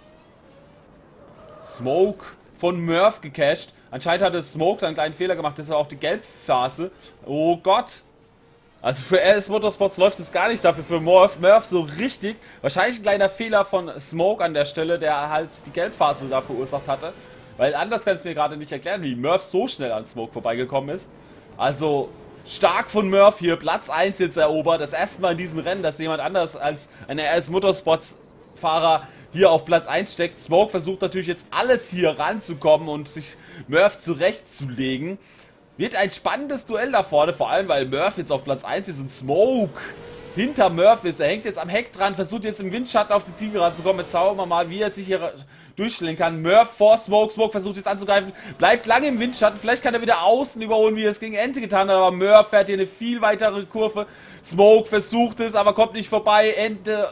Smoke von Murph gecasht. Anscheinend hatte Smoke dann einen kleinen Fehler gemacht, das war auch die Gelbphase. Oh Gott. Also für R S Motorsports läuft es gar nicht dafür, für Murph, Murph so richtig. Wahrscheinlich ein kleiner Fehler von Smoke an der Stelle, der halt die Gelbphase da verursacht hatte. Weil anders kann es mir gerade nicht erklären, wie Murph so schnell an Smoke vorbeigekommen ist. Also stark von Murph hier, Platz eins jetzt erobert. Das erste Mal in diesem Rennen, dass jemand anders als ein R S Motorsports Fahrer hier auf Platz eins steckt. Smoke versucht natürlich jetzt alles hier ranzukommen und sich Murph zurechtzulegen. Wird ein spannendes Duell da vorne, vor allem weil Murph jetzt auf Platz eins ist und Smoke hinter Murph ist. Er hängt jetzt am Heck dran, versucht jetzt im Windschatten auf die Ziele ranzukommen. Jetzt schauen wir mal, wie er sich hier durchstellen kann. Murph vor Smoke, Smoke versucht jetzt anzugreifen, bleibt lange im Windschatten. Vielleicht kann er wieder außen überholen, wie er es gegen Ente getan hat, aber Murph fährt hier eine viel weitere Kurve. Smoke versucht es, aber kommt nicht vorbei. Ente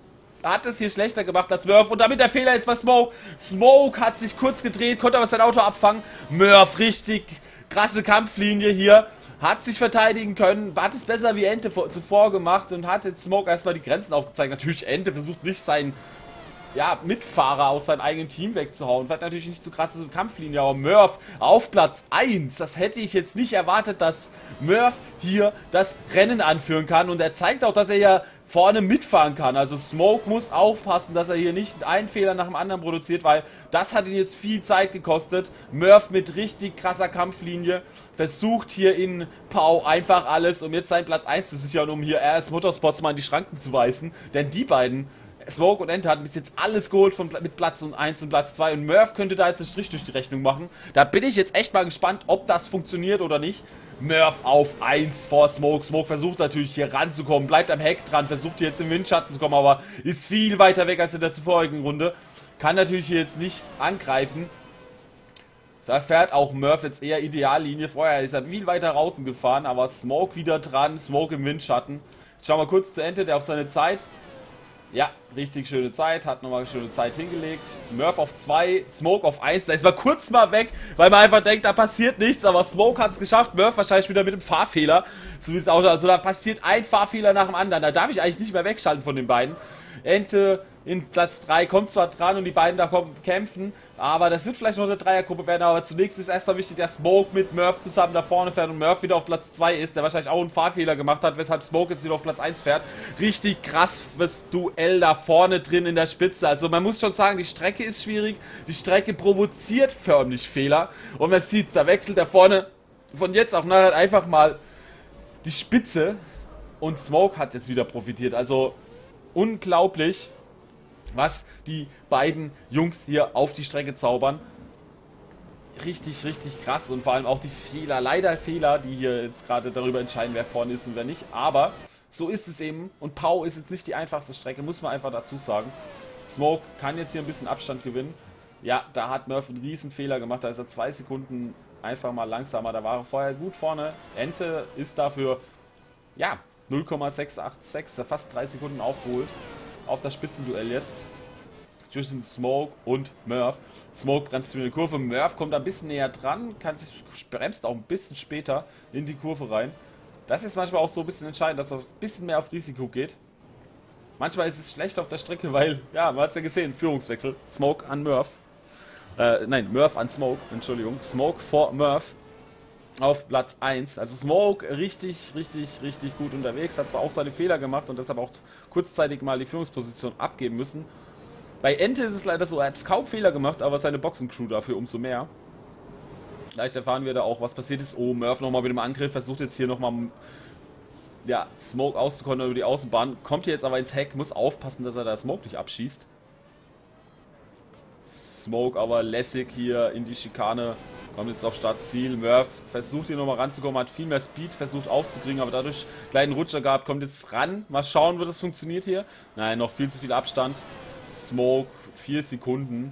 hat es hier schlechter gemacht als Murph und damit der Fehler jetzt bei Smoke. Smoke hat sich kurz gedreht, konnte aber sein Auto abfangen. Murph richtig krasse Kampflinie hier. Hat sich verteidigen können, hat es besser wie Ente vor, zuvor gemacht und hat jetzt Smoke erstmal die Grenzen aufgezeigt. Natürlich Ente versucht nicht seinen ja, Mitfahrer aus seinem eigenen Team wegzuhauen. Hat natürlich nicht so krasse Kampflinie, aber Murph auf Platz eins. Das hätte ich jetzt nicht erwartet, dass Murph hier das Rennen anführen kann. Und er zeigt auch, dass er ja vorne mitfahren kann. Also Smoke muss aufpassen, dass er hier nicht einen Fehler nach dem anderen produziert, weil das hat ihn jetzt viel Zeit gekostet. Murph mit richtig krasser Kampflinie versucht hier in Pau einfach alles, um jetzt seinen Platz eins zu sichern, um hier R S Motorsports mal in die Schranken zu weisen. Denn die beiden, Smoke und Ente, hatten bis jetzt alles geholt von, mit Platz eins und Platz zwei und Murph könnte da jetzt einen Strich durch die Rechnung machen. Da bin ich jetzt echt mal gespannt, ob das funktioniert oder nicht. Murph auf eins vor Smoke. Smoke versucht natürlich hier ranzukommen, bleibt am Heck dran, versucht jetzt im Windschatten zu kommen, aber ist viel weiter weg als in der zuvorigen Runde. Kann natürlich hier jetzt nicht angreifen. Da fährt auch Murph jetzt eher Ideallinie. Vorher ist er viel weiter draußen gefahren, aber Smoke wieder dran, Smoke im Windschatten. Schauen wir kurz zu Ente, der auf seine Zeit. Ja, richtig schöne Zeit, hat nochmal schöne Zeit hingelegt. Murph auf zwei, Smoke auf eins. Da ist man kurz mal weg, weil man einfach denkt, da passiert nichts. Aber Smoke hat es geschafft. Murph wahrscheinlich wieder mit dem Fahrfehler. So wie es aussieht. Also da passiert ein Fahrfehler nach dem anderen. Da darf ich eigentlich nicht mehr wegschalten von den beiden. Ente in Platz drei kommt zwar dran und die beiden da kommen, kämpfen, aber das wird vielleicht noch eine Dreiergruppe werden, aber zunächst ist erstmal wichtig, dass Smoke mit Murph zusammen da vorne fährt und Murph wieder auf Platz zwei ist, der wahrscheinlich auch einen Fahrfehler gemacht hat, weshalb Smoke jetzt wieder auf Platz eins fährt. Richtig krasses Duell da vorne drin in der Spitze, also man muss schon sagen, die Strecke ist schwierig, die Strecke provoziert förmlich Fehler und man sieht, da wechselt da vorne von jetzt auf nachher einfach mal die Spitze und Smoke hat jetzt wieder profitiert, also unglaublich, was die beiden Jungs hier auf die Strecke zaubern. Richtig, richtig krass und vor allem auch die Fehler, leider Fehler, die hier jetzt gerade darüber entscheiden, wer vorne ist und wer nicht. Aber so ist es eben und Pau ist jetzt nicht die einfachste Strecke, muss man einfach dazu sagen. Smoke kann jetzt hier ein bisschen Abstand gewinnen. Ja, da hat Murph einen riesen Fehler gemacht, da ist er zwei Sekunden einfach mal langsamer, da war er vorher gut vorne. Ente ist dafür, ja, null Komma sechs acht sechs, fast drei Sekunden aufgeholt auf das Spitzenduell jetzt zwischen Smoke und Murph. Smoke bremst für eine Kurve, Murph kommt ein bisschen näher dran, kann sich, bremst auch ein bisschen später in die Kurve rein. Das ist manchmal auch so ein bisschen entscheidend, dass er ein bisschen mehr auf Risiko geht. Manchmal ist es schlecht auf der Strecke, weil, ja, man hat es ja gesehen, Führungswechsel, Smoke an Murph. Äh, nein, Murph an Smoke, Entschuldigung. Smoke vor Murph auf Platz eins. Also Smoke richtig, richtig, richtig gut unterwegs. Hat zwar auch seine Fehler gemacht und deshalb auch kurzzeitig mal die Führungsposition abgeben müssen. Bei Ente ist es leider so, er hat kaum Fehler gemacht, aber seine Boxencrew dafür umso mehr. Vielleicht erfahren wir da auch, was passiert ist. Oh, Murph nochmal mit dem Angriff, versucht jetzt hier nochmal, ja, Smoke auszukontern über die Außenbahn. Kommt hier jetzt aber ins Heck, muss aufpassen, dass er da Smoke nicht abschießt. Smoke aber lässig hier in die Schikane, kommt jetzt auf Startziel. Murph versucht hier nochmal ranzukommen, hat viel mehr Speed, versucht aufzukriegen, aber dadurch einen kleinen Rutscher gehabt, kommt jetzt ran. Mal schauen, wie das funktioniert hier. Nein, noch viel zu viel Abstand. Smoke, vier Sekunden.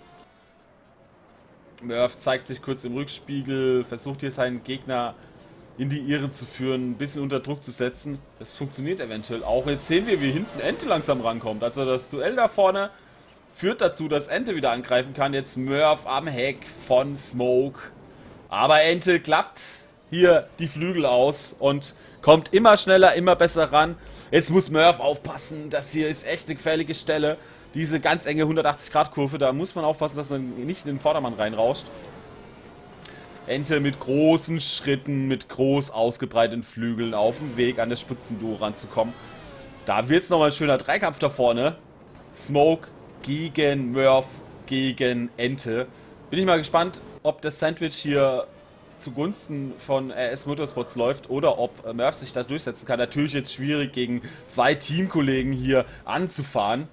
Murph zeigt sich kurz im Rückspiegel, versucht hier seinen Gegner in die Irre zu führen, ein bisschen unter Druck zu setzen. Das funktioniert eventuell auch. Jetzt sehen wir, wie hinten Ente langsam rankommt. Also das Duell da vorne führt dazu, dass Ente wieder angreifen kann. Jetzt Murph am Heck von Smoke. Aber Ente klappt hier die Flügel aus und kommt immer schneller, immer besser ran. Jetzt muss Murph aufpassen. Das hier ist echt eine gefährliche Stelle. Diese ganz enge hundertachtzig Grad Kurve, da muss man aufpassen, dass man nicht in den Vordermann reinrauscht. Ente mit großen Schritten, mit groß ausgebreiteten Flügeln auf dem Weg an das Spitzenduo ranzukommen. Da wird es nochmal ein schöner Dreikampf da vorne. Smoke gegen Murph, gegen Ente. Bin ich mal gespannt, ob das Sandwich hier zugunsten von R S Motorsports läuft oder ob Murph sich da durchsetzen kann. Natürlich jetzt schwierig gegen zwei Teamkollegen hier anzufahren.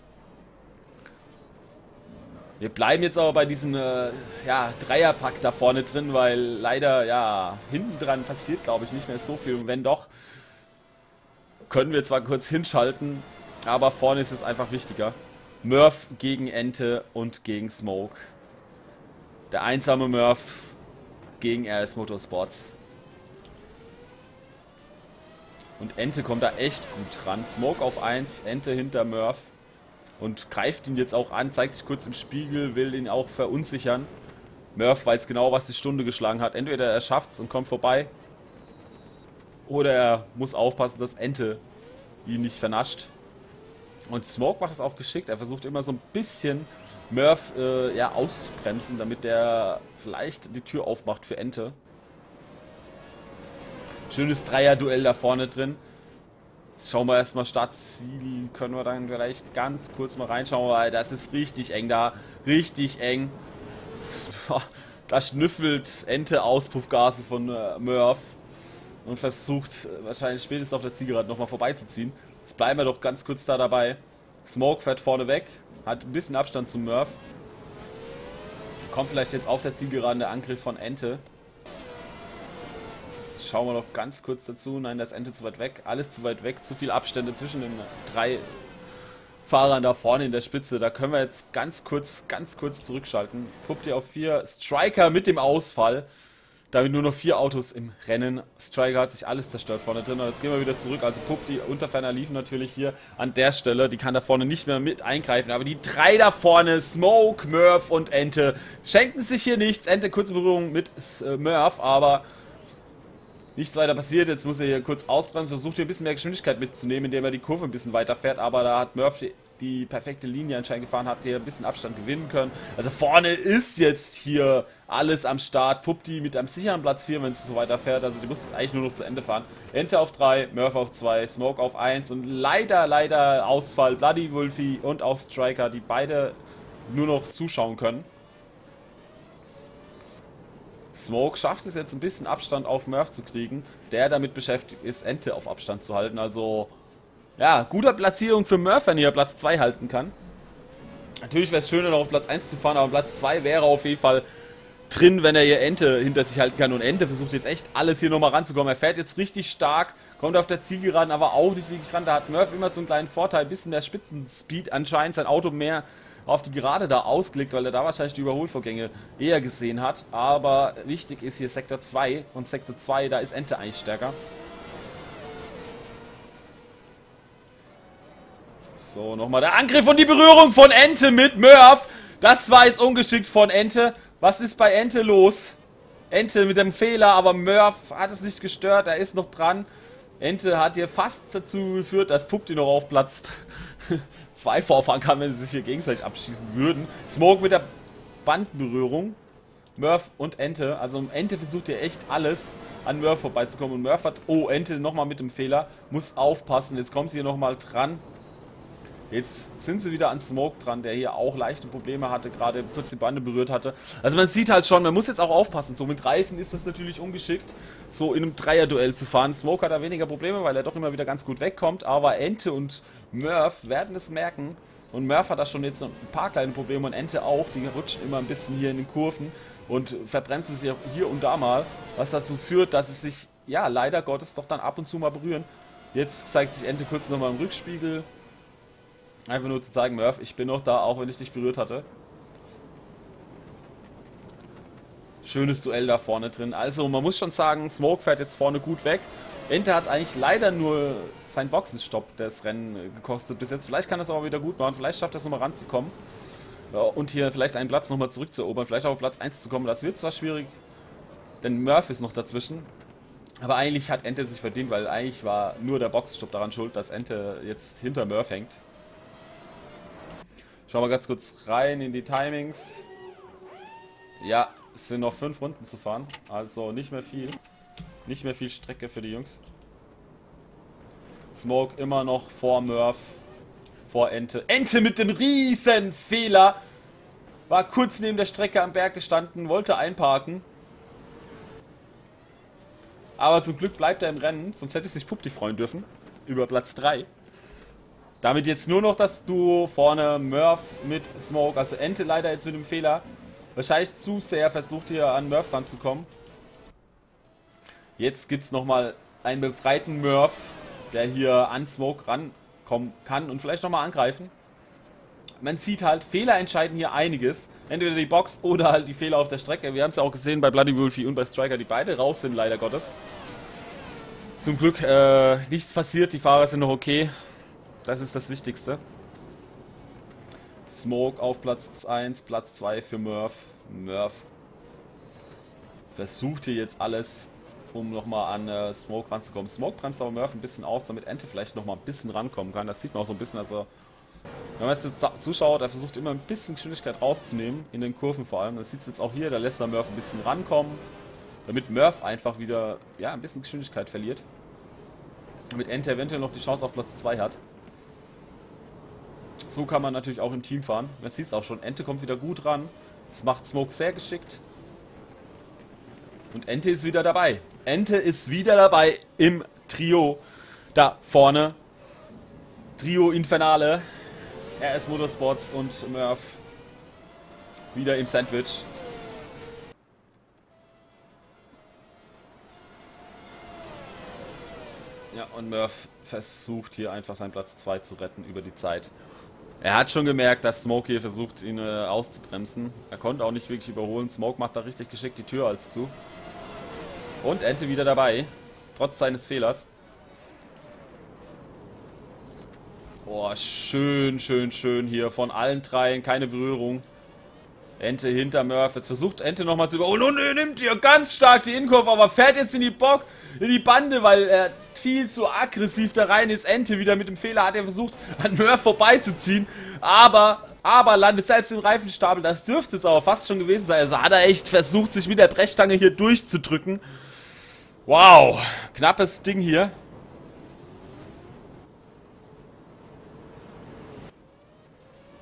Wir bleiben jetzt aber bei diesem äh, ja, Dreierpack da vorne drin, weil leider, ja, hinten dran passiert, glaube ich, nicht mehr so viel. Und wenn doch, können wir zwar kurz hinschalten, aber vorne ist es einfach wichtiger. Murph gegen Ente und gegen Smoke. Der einsame Murph gegen R S Motorsports. Und Ente kommt da echt gut ran. Smoke auf eins, Ente hinter Murph. Und greift ihn jetzt auch an, zeigt sich kurz im Spiegel, will ihn auch verunsichern. Murph weiß genau, was die Stunde geschlagen hat. Entweder er schafft es und kommt vorbei, oder er muss aufpassen, dass Ente ihn nicht vernascht. Und Smoke macht das auch geschickt. Er versucht immer so ein bisschen Murph äh, ja, auszubremsen, damit der vielleicht die Tür aufmacht für Ente. Schönes Dreier-Duell da vorne drin. Jetzt schauen wir erstmal Startziel, können wir dann vielleicht ganz kurz mal reinschauen, weil das ist richtig eng da, richtig eng. Da schnüffelt Ente Auspuffgase von äh, Murph und versucht äh, wahrscheinlich spätestens auf der Zielgerade nochmal vorbeizuziehen. Jetzt bleiben wir doch ganz kurz da dabei. Smoke fährt vorne weg, hat ein bisschen Abstand zu Murph. Kommt vielleicht jetzt auf der Zielgerade der Angriff von Ente. Schauen wir noch ganz kurz dazu. Nein, das Ente zu weit weg. Alles zu weit weg. Zu viel Abstände zwischen den drei Fahrern da vorne in der Spitze. Da können wir jetzt ganz kurz, ganz kurz zurückschalten. Pupti auf vier. Striker mit dem Ausfall. Damit nur noch vier Autos im Rennen. Striker hat sich alles zerstört vorne drin. Und jetzt gehen wir wieder zurück. Also Pupti unter ferner liefen natürlich hier an der Stelle. Die kann da vorne nicht mehr mit eingreifen. Aber die drei da vorne, Smoke, Murph und Ente, schenken sich hier nichts. Ente kurze Berührung mit äh, Murph, aber nichts weiter passiert. Jetzt muss er hier kurz ausbremsen, versucht hier ein bisschen mehr Geschwindigkeit mitzunehmen, indem er die Kurve ein bisschen weiter fährt. Aber da hat Murphy die perfekte Linie anscheinend gefahren, hat hier ein bisschen Abstand gewinnen können. Also vorne ist jetzt hier alles am Start. Pupti mit einem sicheren Platz vier, wenn es so weiter fährt. Also die muss jetzt eigentlich nur noch zu Ende fahren. Ente auf drei, Murph auf zwei, Smoke auf eins und leider, leider Ausfall Bloody Wolfie und auch Striker, die beide nur noch zuschauen können. Smoke schafft es jetzt ein bisschen Abstand auf Murph zu kriegen, der damit beschäftigt ist, Ente auf Abstand zu halten. Also Ja, guter Platzierung für Murph, wenn er Platz zwei halten kann. Natürlich wäre es schöner, noch auf Platz eins zu fahren, aber Platz zwei wäre auf jeden Fall drin, wenn er hier Ente hinter sich halten kann. Und Ente versucht jetzt echt alles hier nochmal ranzukommen. Er fährt jetzt richtig stark, kommt auf der Zielgeraden, aber auch nicht wirklich ran. Da hat Murph immer so einen kleinen Vorteil, ein bisschen der Spitzenspeed. Anscheinend sein Auto mehr auf die Gerade da ausgelegt, weil er da wahrscheinlich die Überholvorgänge eher gesehen hat. Aber wichtig ist hier Sektor zwei. Und Sektor zwei, da ist Ente eigentlich stärker. So, nochmal der Angriff und die Berührung von Ente mit Murph. Das war jetzt ungeschickt von Ente. Was ist bei Ente los? Ente mit dem Fehler, aber Murph hat es nicht gestört. Er ist noch dran. Ente hat hier fast dazu geführt, dass Pupti noch auf Platz zwei vorfahren kann, wenn sie sich hier gegenseitig abschießen würden. Smoke mit der Bandberührung. Murph und Ente. Also Ente versucht hier echt alles, an Murph vorbeizukommen. Und Murph hat... Oh, Ente nochmal mit dem Fehler. Muss aufpassen. Jetzt kommt sie hier nochmal dran. Jetzt sind sie wieder an Smoke dran, der hier auch leichte Probleme hatte, gerade kurz die Bande berührt hatte. Also man sieht halt schon, man muss jetzt auch aufpassen. So mit Reifen ist das natürlich ungeschickt, so in einem Dreier-Duell zu fahren. Smoke hat da weniger Probleme, weil er doch immer wieder ganz gut wegkommt. Aber Ente und Murph werden es merken. Und Murph hat da schon jetzt noch ein paar kleine Probleme und Ente auch. Die rutschen immer ein bisschen hier in den Kurven und verbrennt sich hier und da mal. Was dazu führt, dass es sich, ja, leider Gottes doch dann ab und zu mal berühren. Jetzt zeigt sich Ente kurz nochmal im Rückspiegel. Einfach nur zu zeigen, Murph, ich bin noch da, auch wenn ich dich berührt hatte. Schönes Duell da vorne drin. Also man muss schon sagen, Smoke fährt jetzt vorne gut weg. Ente hat eigentlich leider nur seinen Boxenstopp das Rennen gekostet bis jetzt. Vielleicht kann er es aber wieder gut machen. Vielleicht schafft er es nochmal ranzukommen. Und hier vielleicht einen Platz nochmal zurückzuerobern. Vielleicht auch auf Platz eins zu kommen. Das wird zwar schwierig, denn Murph ist noch dazwischen. Aber eigentlich hat Ente sich verdient, weil eigentlich war nur der Boxenstopp daran schuld, dass Ente jetzt hinter Murph hängt. Schauen wir ganz kurz rein in die Timings. Ja, es sind noch fünf Runden zu fahren. Also nicht mehr viel. Nicht mehr viel Strecke für die Jungs. Smoke immer noch vor Murph. Vor Ente. Ente mit dem riesen Fehler. War kurz neben der Strecke am Berg gestanden. Wollte einparken. Aber zum Glück bleibt er im Rennen. Sonst hätte sich Pupti freuen dürfen. Über Platz drei. Damit jetzt nur noch das Duo vorne Murph mit Smoke, also Ente leider jetzt mit dem Fehler. Wahrscheinlich zu sehr versucht hier an Murph ranzukommen. Jetzt gibt es nochmal einen befreiten Murph, der hier an Smoke rankommen kann und vielleicht nochmal angreifen. Man sieht halt, Fehler entscheiden hier einiges. Entweder die Box oder halt die Fehler auf der Strecke. Wir haben es ja auch gesehen bei Bloody Wolfie und bei Striker, die beide raus sind, leider Gottes. Zum Glück äh, nichts passiert, die Fahrer sind noch okay. Das ist das Wichtigste. Smoke auf Platz eins, Platz zwei für Murph. Murph versucht hier jetzt alles, um nochmal an äh, Smoke ranzukommen. Smoke bremst aber Murph ein bisschen aus, damit Ente vielleicht nochmal ein bisschen rankommen kann. Das sieht man auch so ein bisschen. Also, wenn man jetzt zuschaut, er versucht immer ein bisschen Geschwindigkeit rauszunehmen, in den Kurven vor allem. Das sieht es jetzt auch hier, da lässt er Murph ein bisschen rankommen, damit Murph einfach wieder, ja, ein bisschen Geschwindigkeit verliert. Damit Ente eventuell noch die Chance auf Platz zwei hat. So kann man natürlich auch im Team fahren. Man sieht es auch schon. Ente kommt wieder gut ran. Das macht Smoke sehr geschickt. Und Ente ist wieder dabei. Ente ist wieder dabei im Trio. Da vorne. Trio Infernale. R S Motorsports und Murph. Wieder im Sandwich. Ja, und Murph versucht hier einfach seinen Platz zwei zu retten über die Zeit. Er hat schon gemerkt, dass Smoke hier versucht, ihn äh, auszubremsen. Er konnte auch nicht wirklich überholen. Smoke macht da richtig geschickt die Tür als zu. Und Ente wieder dabei. Trotz seines Fehlers. Boah, schön, schön, schön hier. Von allen dreien keine Berührung. Ente hinter Murph. Jetzt versucht Ente nochmal zu überholen. Und er nimmt hier ganz stark die Innenkurve, aber fährt jetzt in die Bock, in die Bande, weil er viel zu aggressiv da rein ist. Ente wieder mit dem Fehler hat er versucht, an Murph vorbeizuziehen. Aber, aber landet selbst im Reifenstapel. Das dürfte es aber fast schon gewesen sein. Also hat er echt versucht, sich mit der Brechstange hier durchzudrücken. Wow, knappes Ding hier.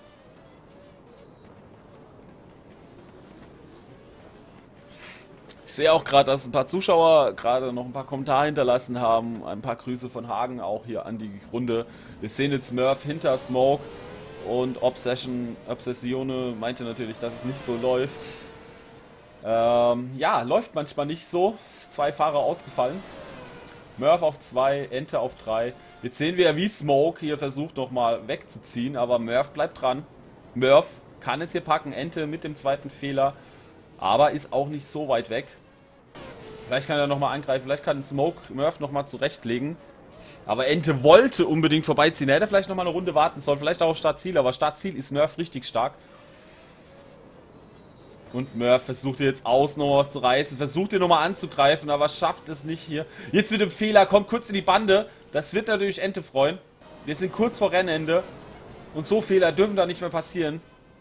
Ich sehe auch gerade, dass ein paar Zuschauer gerade noch ein paar Kommentare hinterlassen haben. Ein paar Grüße von Hagen auch hier an die Runde. Wir sehen jetzt Murph hinter Smoke und Obsession, Obsessione meinte natürlich, dass es nicht so läuft. Ähm, ja, läuft manchmal nicht so. Zwei Fahrer ausgefallen. Murph auf zwei, Ente auf drei. Jetzt sehen wir, wie Smoke hier versucht nochmal wegzuziehen, aber Murph bleibt dran. Murph kann es hier packen, Ente mit dem zweiten Fehler, aber ist auch nicht so weit weg. Vielleicht kann er nochmal angreifen, vielleicht kann Smoke Murph nochmal zurechtlegen. Aber Ente wollte unbedingt vorbeiziehen. Er hätte vielleicht nochmal eine Runde warten sollen, vielleicht auch auf Startziel, aber Startziel ist Murph richtig stark. Und Murph versucht jetzt außen noch was zu reißen, versucht hier nochmal anzugreifen, aber schafft es nicht hier. Jetzt mit dem Fehler, kommt kurz in die Bande. Das wird natürlich Ente freuen. Wir sind kurz vor Rennende. Und so Fehler dürfen da nicht mehr passieren.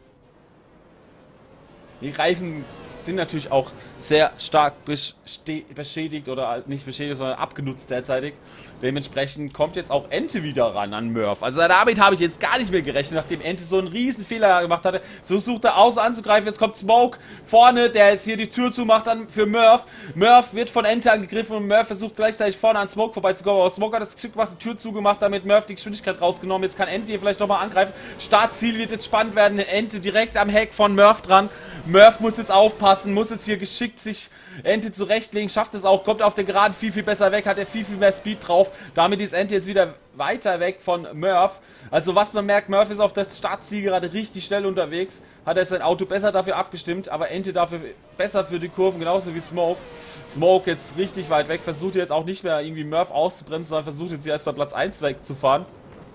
Die Reifen sind natürlich auch sehr stark beschädigt oder nicht beschädigt, sondern abgenutzt derzeitig. Dementsprechend kommt jetzt auch Ente wieder ran an Murph. Also damit habe ich jetzt gar nicht mehr gerechnet, nachdem Ente so einen riesen Fehler gemacht hatte. So sucht er außen anzugreifen, jetzt kommt Smoke vorne, der jetzt hier die Tür zumacht dann für Murph. Murph wird von Ente angegriffen und Murph versucht gleichzeitig vorne an Smoke vorbeizukommen. Aber Smoke hat das Geschick gemacht, die Tür zugemacht, damit Murph die Geschwindigkeit rausgenommen. Jetzt kann Ente hier vielleicht nochmal angreifen. Startziel wird jetzt spannend werden. Ente direkt am Heck von Murph dran. Murph muss jetzt aufpassen, muss jetzt hier geschickt sich Ente zurechtlegen, schafft es auch, kommt auf der Geraden viel, viel besser weg, hat er viel, viel mehr Speed drauf. Damit ist Ente jetzt wieder weiter weg von Murph. Also was man merkt, Murph ist auf das Startziel gerade richtig schnell unterwegs. Hat er sein Auto besser dafür abgestimmt, aber Ente dafür besser für die Kurven, genauso wie Smoke. Smoke jetzt richtig weit weg, versucht jetzt auch nicht mehr irgendwie Murph auszubremsen, sondern versucht jetzt hier erst mal Platz eins wegzufahren.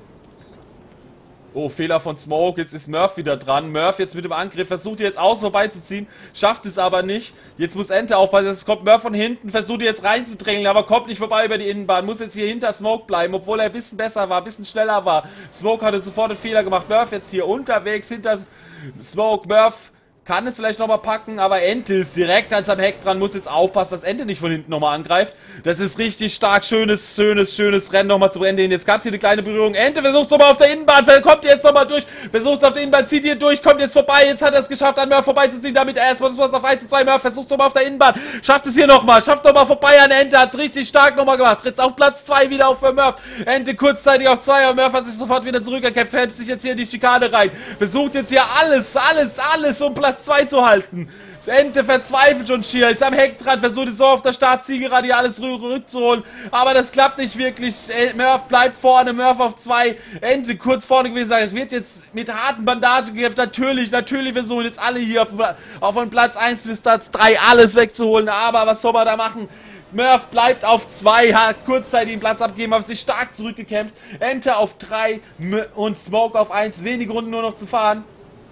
Oh, Fehler von Smoke, jetzt ist Murph wieder dran. Murph jetzt mit dem Angriff, versucht jetzt außen vorbeizuziehen, schafft es aber nicht. Jetzt muss Ente aufpassen, es kommt Murph von hinten, versucht jetzt reinzudrängeln, aber kommt nicht vorbei über die Innenbahn. Muss jetzt hier hinter Smoke bleiben, obwohl er ein bisschen besser war, ein bisschen schneller war. Smoke hatte sofort einen Fehler gemacht. Murph jetzt hier unterwegs hinter Smoke. Murph kann es vielleicht nochmal packen, aber Ente ist direkt ans am Heck dran, muss jetzt aufpassen, dass Ente nicht von hinten nochmal angreift. Das ist richtig stark, schönes, schönes, schönes Rennen nochmal zu Ende hin. Jetzt gab es hier eine kleine Berührung. Ente versucht es nochmal auf der Innenbahn, kommt jetzt nochmal durch, versucht es auf der Innenbahn, zieht hier durch, kommt jetzt vorbei, jetzt hat er es geschafft, an Murph vorbeizuziehen, damit er erstmal das auf eins zu zwei, Murph versucht es nochmal auf der Innenbahn, schafft es hier nochmal, schafft nochmal vorbei an Ente, hat es richtig stark nochmal gemacht, jetzt auf Platz zwei wieder auf für Murph, Ente kurzzeitig auf zwei, aber Murph hat sich sofort wieder zurückgekämpft, fährt sich jetzt hier in die Schikane rein, versucht jetzt hier alles, alles, alles, um Platz zwei zu halten. Das Ente verzweifelt schon schier, ist am Heck dran, versucht es so auf der Startzielgerade hier alles rückzuholen, aber das klappt nicht wirklich. Murph bleibt vorne, Murph auf zwei, Ente kurz vorne gewesen, es wird jetzt mit harten Bandagen gekämpft, natürlich, natürlich versuchen jetzt alle hier auf, auf von Platz eins bis Platz drei alles wegzuholen, aber was soll man da machen? Murph bleibt auf zwei, hat kurzzeitig den Platz abgegeben, hat sich stark zurückgekämpft, Ente auf drei und Smoke auf eins, wenige Runden nur noch zu fahren.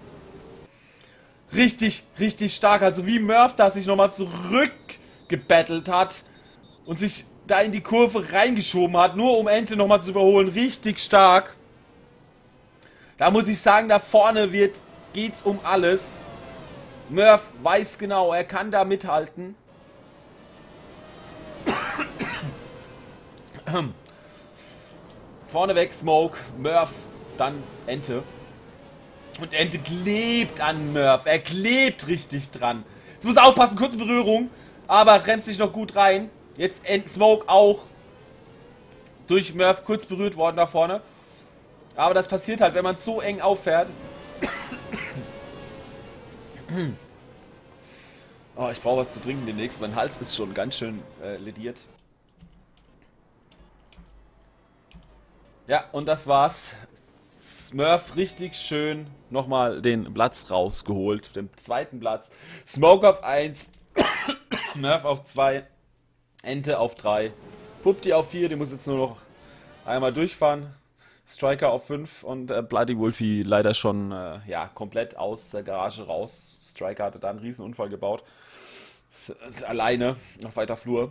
Richtig, richtig stark. Also wie Murph da sich nochmal zurückgebettelt hat und sich da in die Kurve reingeschoben hat, nur um Ente nochmal zu überholen. Richtig stark. Da muss ich sagen, da vorne wird, geht's um alles. Murph weiß genau, er kann da mithalten. Vorneweg Smoke, Murph, dann Ente. Und Ente klebt an Murph. Er klebt richtig dran. Jetzt muss er aufpassen, kurze Berührung. Aber rennt sich noch gut rein. Jetzt Smoke auch durch Murph kurz berührt worden da vorne. Aber das passiert halt, wenn man so eng auffährt. Oh, ich brauche was zu trinken demnächst. Mein Hals ist schon ganz schön äh, lediert. Ja, und das war's. Murph richtig schön nochmal den Platz rausgeholt, den zweiten Platz. Smoke auf eins, Murph auf zwei, Ente auf drei, Pupti auf vier, die muss jetzt nur noch einmal durchfahren. Striker auf fünf und äh, Bloody Wolfie leider schon äh, ja, komplett aus der Garage raus. Striker hatte da einen riesen Unfall gebaut. Alleine auf weiter Flur.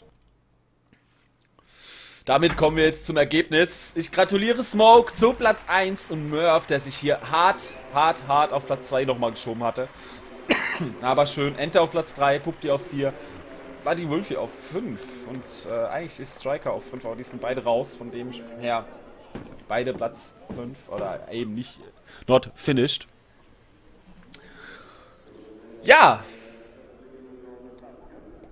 Damit kommen wir jetzt zum Ergebnis. Ich gratuliere Smoke zu Platz eins und Murph, der sich hier hart, hart, hart auf Platz zwei nochmal geschoben hatte. Aber schön. Ente auf Platz drei, Pupti auf vier, Bloody Wolfie auf fünf und äh, eigentlich ist Striker auf fünf, aber die sind beide raus, von dem her beide Platz fünf oder eben nicht not finished. Ja.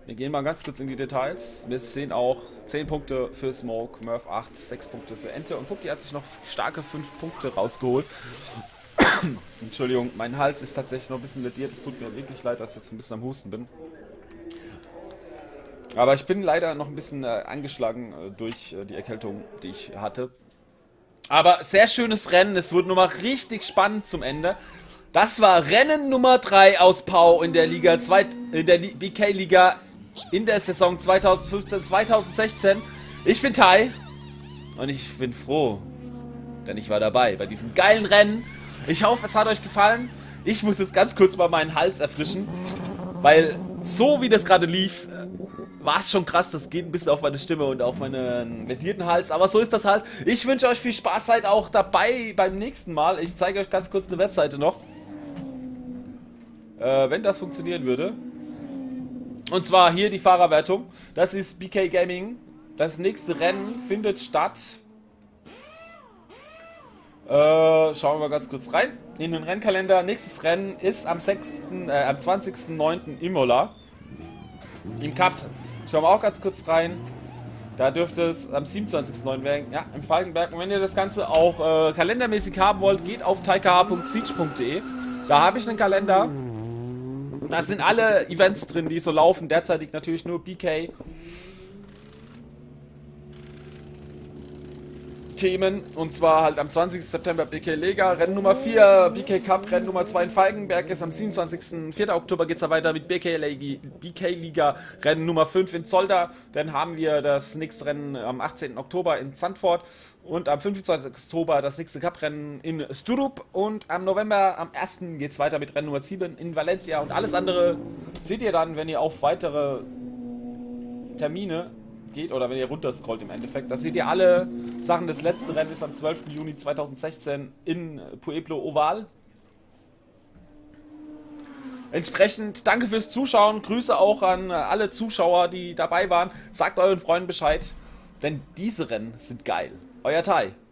Wir gehen mal ganz kurz in die Details. Wir sehen auch zehn Punkte für Smoke, Murph acht, sechs Punkte für Ente und Puppi hat sich noch starke fünf Punkte rausgeholt. Entschuldigung, mein Hals ist tatsächlich noch ein bisschen lediert. Es tut mir wirklich leid, dass ich jetzt ein bisschen am Husten bin. Aber ich bin leider noch ein bisschen äh, angeschlagen äh, durch äh, die Erkältung, die ich hatte. Aber sehr schönes Rennen. Es wurde nochmal richtig spannend zum Ende. Das war Rennen Nummer drei aus Pau in der Liga zwei, in der B K-Liga in der Saison zweitausendfünfzehn zweitausendsechzehn. Ich bin Tai und ich bin froh, denn ich war dabei bei diesem geilen Rennen. Ich hoffe, es hat euch gefallen. Ich muss jetzt ganz kurz mal meinen Hals erfrischen, weil so wie das gerade lief, war es schon krass. Das geht ein bisschen auf meine Stimme und auf meinen ledierten Hals, aber so ist das halt. Ich wünsche euch viel Spaß, seid auch dabei beim nächsten Mal. Ich zeige euch ganz kurz eine Webseite noch, äh, wenn das funktionieren würde. Und zwar hier die Fahrerwertung. Das ist B K Gaming. Das nächste Rennen findet statt. Äh, schauen wir ganz kurz rein in den Rennkalender. Nächstes Rennen ist am sechsten, äh, am zwanzigsten neunten Imola. Im Cup. Schauen wir auch ganz kurz rein. Da dürfte es am siebenundzwanzigsten neunten werden. Ja, im Falkenberg. Und wenn ihr das Ganze auch äh, kalendermäßig haben wollt, geht auf taikh punkt siege punkt de. Da habe ich einen Kalender. Da sind alle Events drin, die so laufen. Derzeitig natürlich nur B K Themen. Und zwar halt am zwanzigsten September B K Lega, Rennen Nummer vier, B K Cup, Rennen Nummer zwei in Falkenberg ist am siebenundzwanzigsten vierten Oktober geht es weiter mit B K Liga, Rennen Nummer fünf in Zolder. Dann haben wir das nächste Rennen am achtzehnten Oktober in Zandvoort. Und am fünfundzwanzigsten Oktober das nächste Cup-Rennen in Sturup. Und am November, am ersten geht es weiter mit Rennen Nummer sieben in Valencia. Und alles andere seht ihr dann, wenn ihr auf weitere Termine geht oder wenn ihr runterscrollt im Endeffekt. Da seht ihr alle Sachen. Das letzte Rennen ist am zwölften Juni zweitausendsechzehn in Pueblo Oval. Entsprechend danke fürs Zuschauen. Grüße auch an alle Zuschauer, die dabei waren. Sagt euren Freunden Bescheid, denn diese Rennen sind geil. Euer Tai.